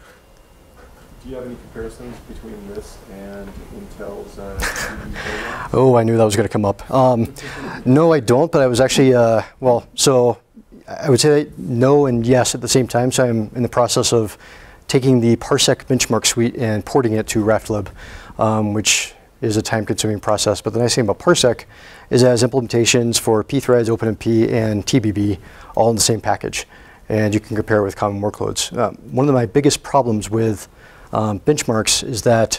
do you have any comparisons between this and Intel's uh, T V program? Oh, I knew that was going to come up. Um, no, I don't, but I was actually, uh, well, so I would say no and yes at the same time. So I'm in the process of taking the Parsec benchmark suite and porting it to RaftLib, um, which is a time-consuming process. But the nice thing about Parsec is it has implementations for pthreads, OpenMP, and T B B all in the same package. And you can compare it with common workloads. Uh, one of my biggest problems with um, benchmarks is that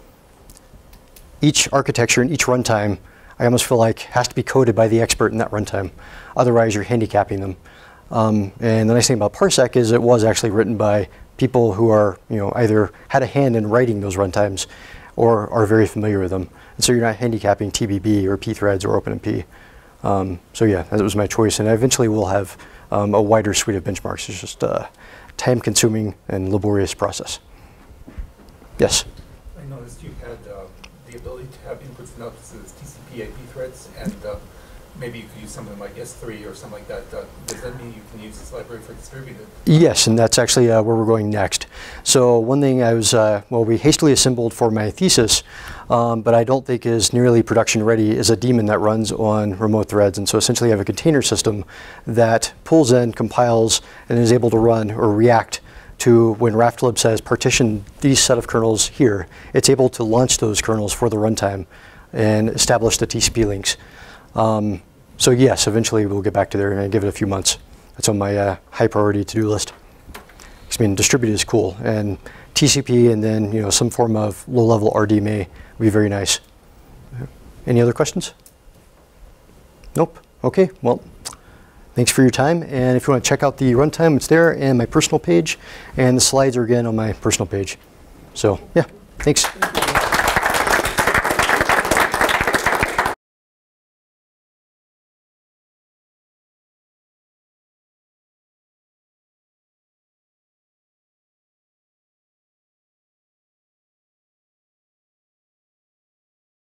each architecture and each runtime, I almost feel like, has to be coded by the expert in that runtime. Otherwise, you're handicapping them. Um, and the nice thing about Parsec is it was actually written by people who are, you know, either had a hand in writing those runtimes or are very familiar with them. And so you're not handicapping T B B or pthreads or OpenMP. Um, so yeah, that was my choice. And I eventually will have um, a wider suite of benchmarks. It's just a time-consuming and laborious process. Yes? I noticed you had uh, the ability to have inputs and outputs as T C P I P threads, and uh, maybe you could use something like S three or something like that. Uh, does that mean you can use this library for distributed? Yes, and that's actually uh, where we're going next. So one thing I was, uh, well, we hastily assembled for my thesis, um, but I don't think is nearly production ready, is a daemon that runs on remote threads. And so essentially you have a container system that pulls in, compiles, and is able to run or react to when RaftLib says partition these set of kernels here, it's able to launch those kernels for the runtime and establish the T C P links. Um, so yes, eventually we'll get back to there, and I give it a few months. That's on my uh, high priority to-do list. I mean, distributed is cool, and T C P and then you know some form of low-level R D M A would be very nice. Any other questions? Nope. Okay. Well, thanks for your time. And if you want to check out the runtime, it's there, and my personal page, and the slides are again on my personal page. So yeah, thanks. Thank you.